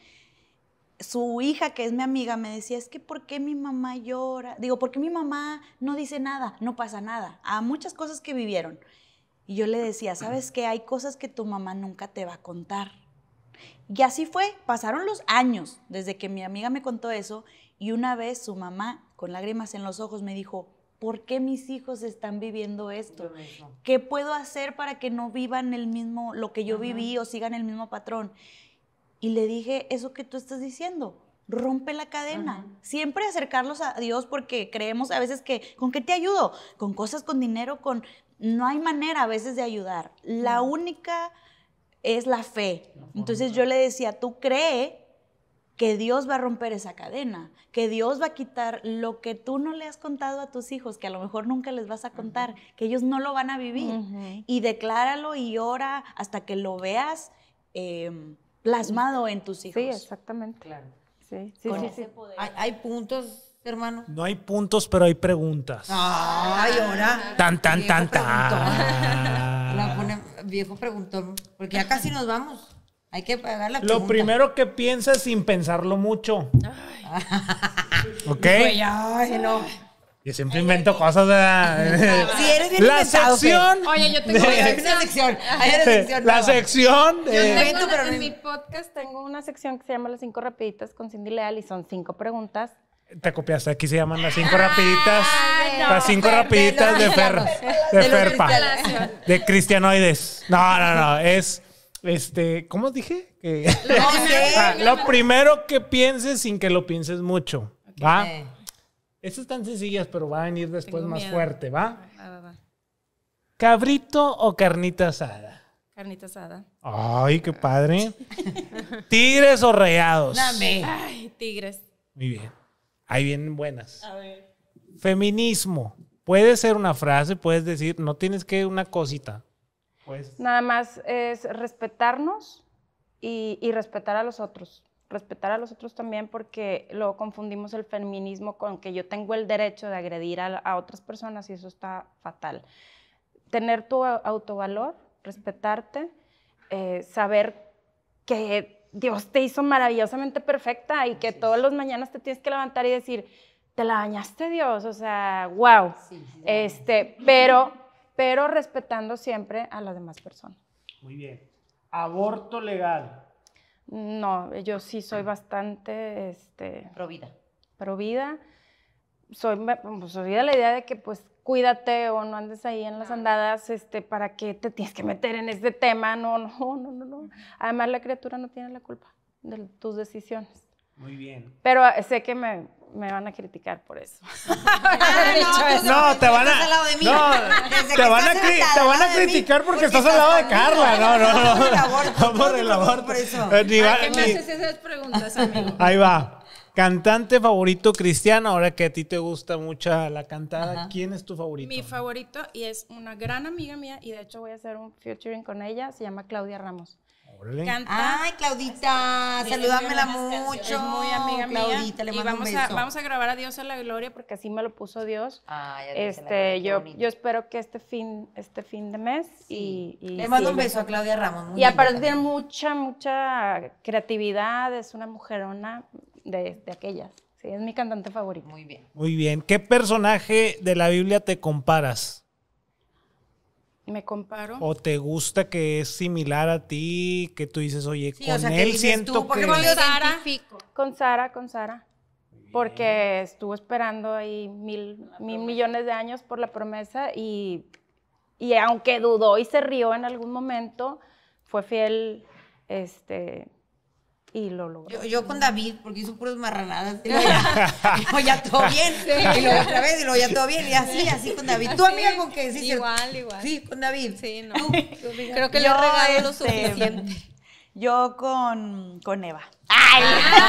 Su hija, que es mi amiga, me decía, es que ¿por qué mi mamá llora? Digo, ¿por qué mi mamá no dice nada? No pasa nada. A muchas cosas que vivieron. Y yo le decía, ¿sabes qué? Hay cosas que tu mamá nunca te va a contar. Y así fue, pasaron los años desde que mi amiga me contó eso y una vez su mamá, con lágrimas en los ojos, me dijo, ¿por qué mis hijos están viviendo esto? ¿Qué puedo hacer para que no vivan el mismo, lo que yo uh-huh. viví o sigan el mismo patrón? Y le dije, eso que tú estás diciendo, rompe la cadena. Uh-huh. Siempre acercarlos a Dios porque creemos a veces que, ¿con qué te ayudo? Con cosas, con dinero, con... No hay manera a veces de ayudar. La uh-huh. única es la fe. Entonces yo le decía, tú cree que Dios va a romper esa cadena, que Dios va a quitar lo que tú no le has contado a tus hijos, que a lo mejor nunca les vas a contar, uh-huh. que ellos no lo van a vivir. Uh-huh. Y decláralo y ora hasta que lo veas eh, plasmado en tus hijos. Sí, exactamente. Claro. Sí, sí, Con sí, ese sí. poder. ¿Hay, hay puntos, hermano? No hay puntos, pero hay preguntas. Ay, ahora. Tan, tan, Viejo tan, preguntón. La tan. pone, viejo preguntón, porque ya casi nos vamos. Hay que pagar la pregunta. Lo primero que piensas sin pensarlo mucho. ¿Ok? Ay, ay, no. Yo siempre invento cosas de... Si eres bien La inventado, sección... Oye, yo tengo de- una Hay una sección. Hay una sección. La nueva. sección Yo de... tengo Invento, una- pero no en in- mi podcast Tengo una sección que se llama Las Cinco Rapiditas con Cindy Leal y son cinco preguntas. Te copiaste, aquí se llaman las cinco rapiditas. Ay, no, las cinco Fer, rapiditas de de la- Fer. De de los Ferpa. cristalación. De cristianoides. No, no, no. Es, este, ¿cómo dije? Que- No sé. Ah, lo primero que pienses sin que lo pienses mucho. ¿Va? Eh, Estas están sencillas, pero va a venir después Tengo más miedo. fuerte, ¿va? Va, va, va. ¿Cabrito o carnita asada? Carnita asada. Ay, qué padre. ¿Tigres o rayados? dame. Ay, tigres. Muy bien. Ahí vienen buenas. Feminismo. Puede ser una frase, puedes decir, no tienes que una cosita. Pues. Nada más es respetarnos y, y respetar a los otros. Respetar a los otros también porque luego confundimos el feminismo con que yo tengo el derecho de agredir a, a otras personas y eso está fatal. Tener tu autovalor, respetarte, eh, saber que Dios te hizo maravillosamente perfecta y que todas las mañanas te tienes que levantar y decir, te la bañaste Dios, o sea, wow. Sí, sí, Este, pero, pero respetando siempre a las demás personas. Muy bien. Aborto legal. No, yo sí soy bastante este, Pro vida. pro vida. Soy, pues, soy de la idea de que pues cuídate o no andes ahí en las andadas, este, ¿para qué te tienes que meter en este tema? No, no, no, no, no. Además la criatura no tiene la culpa de tus decisiones. Muy bien. Pero sé que me, me van a criticar por eso. Ah, No, te van Estás al lado a. de mí. No, Desde te que van a, estás cri- sentada te al van a lado de mí, criticar porque porque estás al lado de estás Carla. No, no, no. Por el aborto. Por el aborto. Por eso. Eh, ni va- ¿Qué me ni- haces esas preguntas, amigo? Ahí va. Cantante favorito cristiano, ahora que a ti te gusta mucho la cantada, Ajá. ¿quién es tu favorito? Mi favorito, y es una gran amiga mía, y de hecho Voy a hacer un featuring con ella, se llama Claudia Ramos. Órale. canta. Ay, Claudita, Sí, salúdamela es muy buenas mucho. canciones, Es muy amiga mía. Claudita, le y mando vamos un a, beso. vamos a grabar a Dios a la gloria porque Porque así me lo puso Dios. Ay, ya te se la Este, qué yo, bonito. yo espero que este fin, este fin de mes y, y Le mando sí. un beso a Claudia Ramos. muy Y aparte linda tiene también. mucha, mucha creatividad, es una mujerona de, de aquellas. Sí, es mi cantante favorito. Muy bien. Muy bien. ¿Qué personaje de la Biblia te comparas? Me comparo. ¿O te gusta que es similar a ti? Que tú dices, oye, Sí, con o sea, que él dices siento tú, porque que... cuando yo Sara. identifico. Con Sara, con Sara. Porque estuvo esperando ahí mil, mil millones de años por la promesa y, y aunque dudó y se rió en algún momento, fue fiel este, y lo logró. Yo, yo con David, porque hizo puras marranadas. Y luego ya, y luego ya todo bien. Y luego otra vez, y luego ya todo bien. Y así, así con David. ¿Tu amiga con qué? Sí, cierto. Igual, igual. Sí, con David. Sí, no. Tú. Creo que le Yo, he regalado lo este, suficiente. Yo con, con Eva. ¡Ay!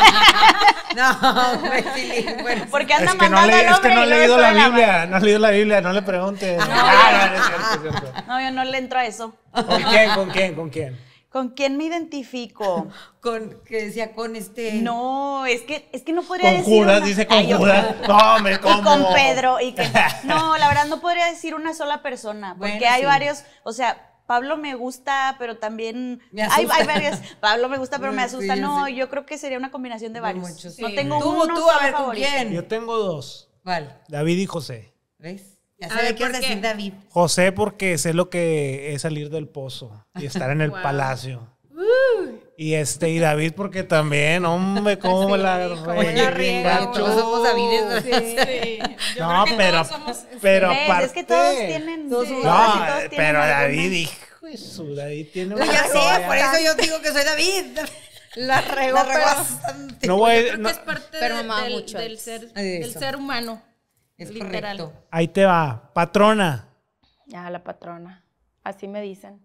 No, pues, sí, bueno, Porque Es anda que no, mandando le, al es que hombre no y he luego leído estoy la en la Biblia, no he leído la Biblia, no le preguntes. No, Ah, no, no, es cierto, es cierto. No, yo no le entro a eso. ¿Con quién, con quién, con quién? ¿Con quién me identifico? con, que decía con este... No, es que, es que no podría Con decir Judas, una- dice con Ay, yo- Judas. No, me Y como. con Pedro. Y que, no, la verdad no podría decir una sola persona, porque Bueno, hay sí. varios, o sea, Pablo me gusta, pero también Me hay, asusta. hay varios. Pablo me gusta, pero me Sí, asusta. yo no, sé. yo creo que sería una combinación de De varios. muchos, No sí. tengo Tú, uno tú, solo a ver, ¿con favorito. quién? Yo tengo dos, ¿Cuál? David y José. ¿Ves? Ya A sabe ver, qué vas a ¿por qué? decir, David. José porque sé lo que es salir del pozo y estar en el Wow. palacio. Y este, y David porque también, hombre, cómo me la cómo la riega regacho. Todos somos Davides, ¿verdad? Sí, yo No, creo que pero, todos somos- pero ¿Ves? aparte. Es que todos tienen. Todos sí, somos- No, casi todos tienen pero alguna- David, hijo de su, David tiene Pues una ya sé, historia. por eso yo digo que soy David. La regó, La regó pero- bastante. No voy, Creo no- que es parte pero de- mamá del, mucho del es. ser, Eso. del ser humano. Es literal. correcto. Ahí te va, patrona. Ya, la patrona. Así me dicen.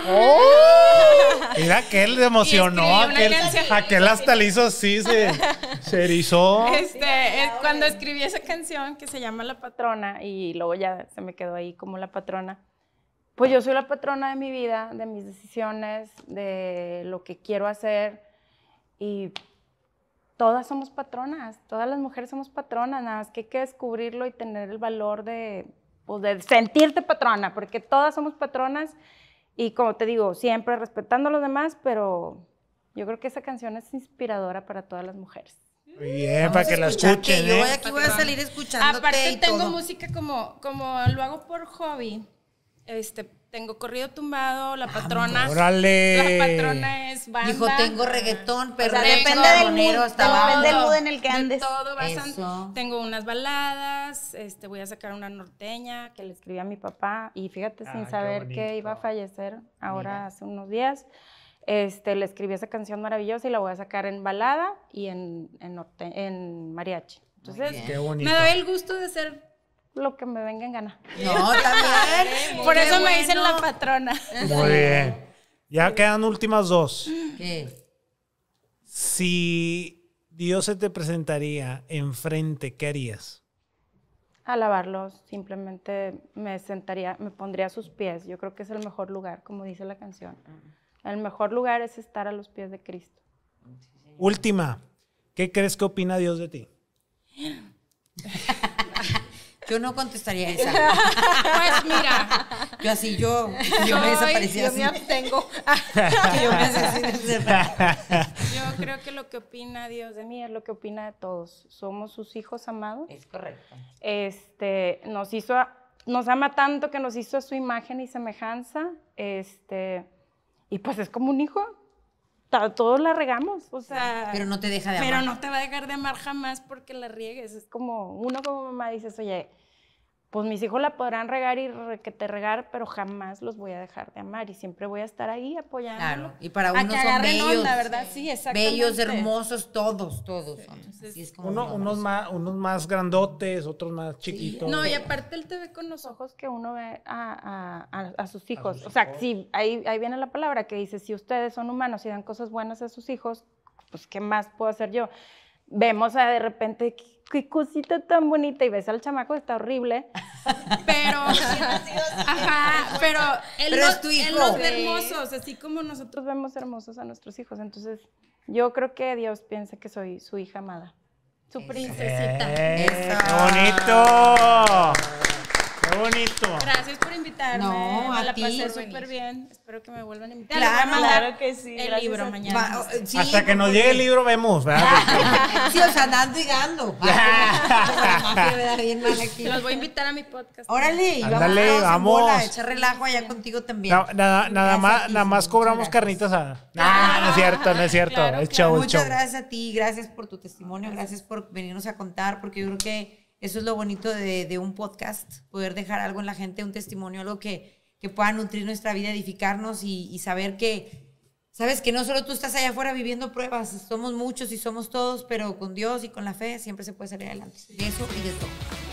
Mira que él le emocionó, Y escribí una aquel, canción. aquel hasta le hizo así, se, se erizó. Este, eh, cuando escribí esa canción que se llama La Patrona, Patrona, y luego ya se me quedó ahí como la patrona. Pues yo soy la patrona de mi vida, de mis decisiones, de lo que quiero hacer, y todas somos patronas, todas las mujeres somos patronas, nada más que hay que descubrirlo y tener el valor de, pues, de sentirte patrona, porque todas somos patronas, y como te digo, siempre respetando a los demás, pero yo creo que esa canción es inspiradora para todas las mujeres. Muy bien, Vamos para a que la escuchar, escuchen, que yo voy ¿eh? aquí voy a salir escuchándote aparte y tengo todo. música como, como lo hago por hobby. Este, tengo corrido tumbado, La Patrona. ¡Órale! La Patrona es banda. Dijo, tengo reggaetón, O pero sea, Tengo depende del ronero mood, hasta depende abajo. del mood en el que de andes. todo, bastante. Eso. Tengo unas baladas, este, voy a sacar una norteña. Que le escribí a mi papá, y fíjate, Ah, sin qué saber bonito. que iba a fallecer ahora Mira. hace unos días, este, le escribí esa canción maravillosa y la voy a sacar en balada y en, en, norte- en mariachi. Entonces, bien. Qué bonito. Me doy el gusto de ser. lo que me venga en gana. No, también. Por Qué eso me bueno. dicen La Patrona. Muy bien. Ya quedan últimas dos. ¿Qué? Si Dios se te presentaría enfrente, ¿qué harías? Alabarlo, simplemente me sentaría, me pondría a sus pies. Yo creo que es el mejor lugar, como dice la canción. El mejor lugar es estar a los pies de Cristo. Última. ¿Qué crees que opina Dios de ti? Yo no contestaría esa. Pues mira, Yo así, yo, yo me Soy- desaparecía Yo así. me abstengo. Que yo me hacía así. yo creo que lo que opina Dios Dios de mí es lo que opina de todos. Somos sus hijos amados. Es correcto. Este, nos hizo, a- nos ama tanto que nos hizo a su imagen y semejanza, este, y pues es como un hijo, Ta- todos la regamos, o o sea, sea, Pero no te deja de amar. pero no te va a dejar de amar jamás porque la riegues. es como, uno como mamá dices, oye, pues mis hijos la podrán regar y re- que te regar, pero jamás los voy a dejar de amar y siempre voy a estar ahí apoyándolo. Claro, y para A uno que son agarren bellos. onda, ¿verdad? Sí, exactamente. Bellos, hermosos, todos, todos. son. Así es como Uno- somos. unos, más, unos más grandotes, otros más chiquitos. No, y aparte él te ve con los Los ojos. ojos que uno ve a, a- a- a sus hijos. sus o sea, hijos. sí, ahí, ahí viene la palabra que dice, si ustedes son humanos y dan cosas buenas a sus hijos, pues ¿qué más puedo hacer yo? Vemos a de repente, qué, qué cosita tan bonita, y ves al chamaco, está horrible. Pero, ajá, pero él, Pero no- es tu hijo. él nos ve Sí. hermosos, así como nosotros. Nosotros vemos hermosos a nuestros hijos, entonces yo creo que Dios piensa que soy su hija amada. Su princesita. ¡Eh! Eso. ¡Qué bonito! ¡Qué bonito! Gracias por invitarme. No, me a la ti. pasé súper bien. Espero que me vuelvan a invitar. Claro, Les voy a mandar claro que sí, el gracias libro a ti. mañana. Va, sí, Hasta que nos porque- llegue el libro vemos, ¿verdad? Sí, o sea, dando y dando. La mafia me da bien mal aquí. Los voy a invitar a mi podcast. Órale, y Ándale, vamos, vamos. vamos. A echar relajo allá contigo también. Na- nada, nada Gracias más, a ti, nada más muchas cobramos gracias. carnitas a. No, no es cierto, no es cierto. Claro, es claro. show, es Muchas show. gracias a ti, gracias por tu testimonio, gracias por venirnos a contar, porque yo creo que eso es lo bonito de, de un podcast, poder dejar algo en la gente, un testimonio, algo que, que pueda nutrir nuestra vida, edificarnos y, y saber que, sabes, que no solo tú estás allá afuera viviendo pruebas, somos muchos y somos todos, pero con Dios y con la fe siempre se puede salir adelante, de eso y de todo.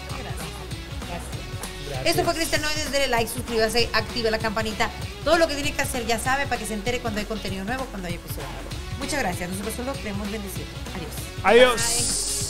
Gracias. Esto fue Cristianoides, dele like, suscríbase, active la campanita, todo lo que tiene que hacer ya sabe para que se entere cuando hay contenido nuevo, cuando hay episodio nuevo. Muchas gracias. Nosotros solo queremos bendecir. Adiós. Adiós.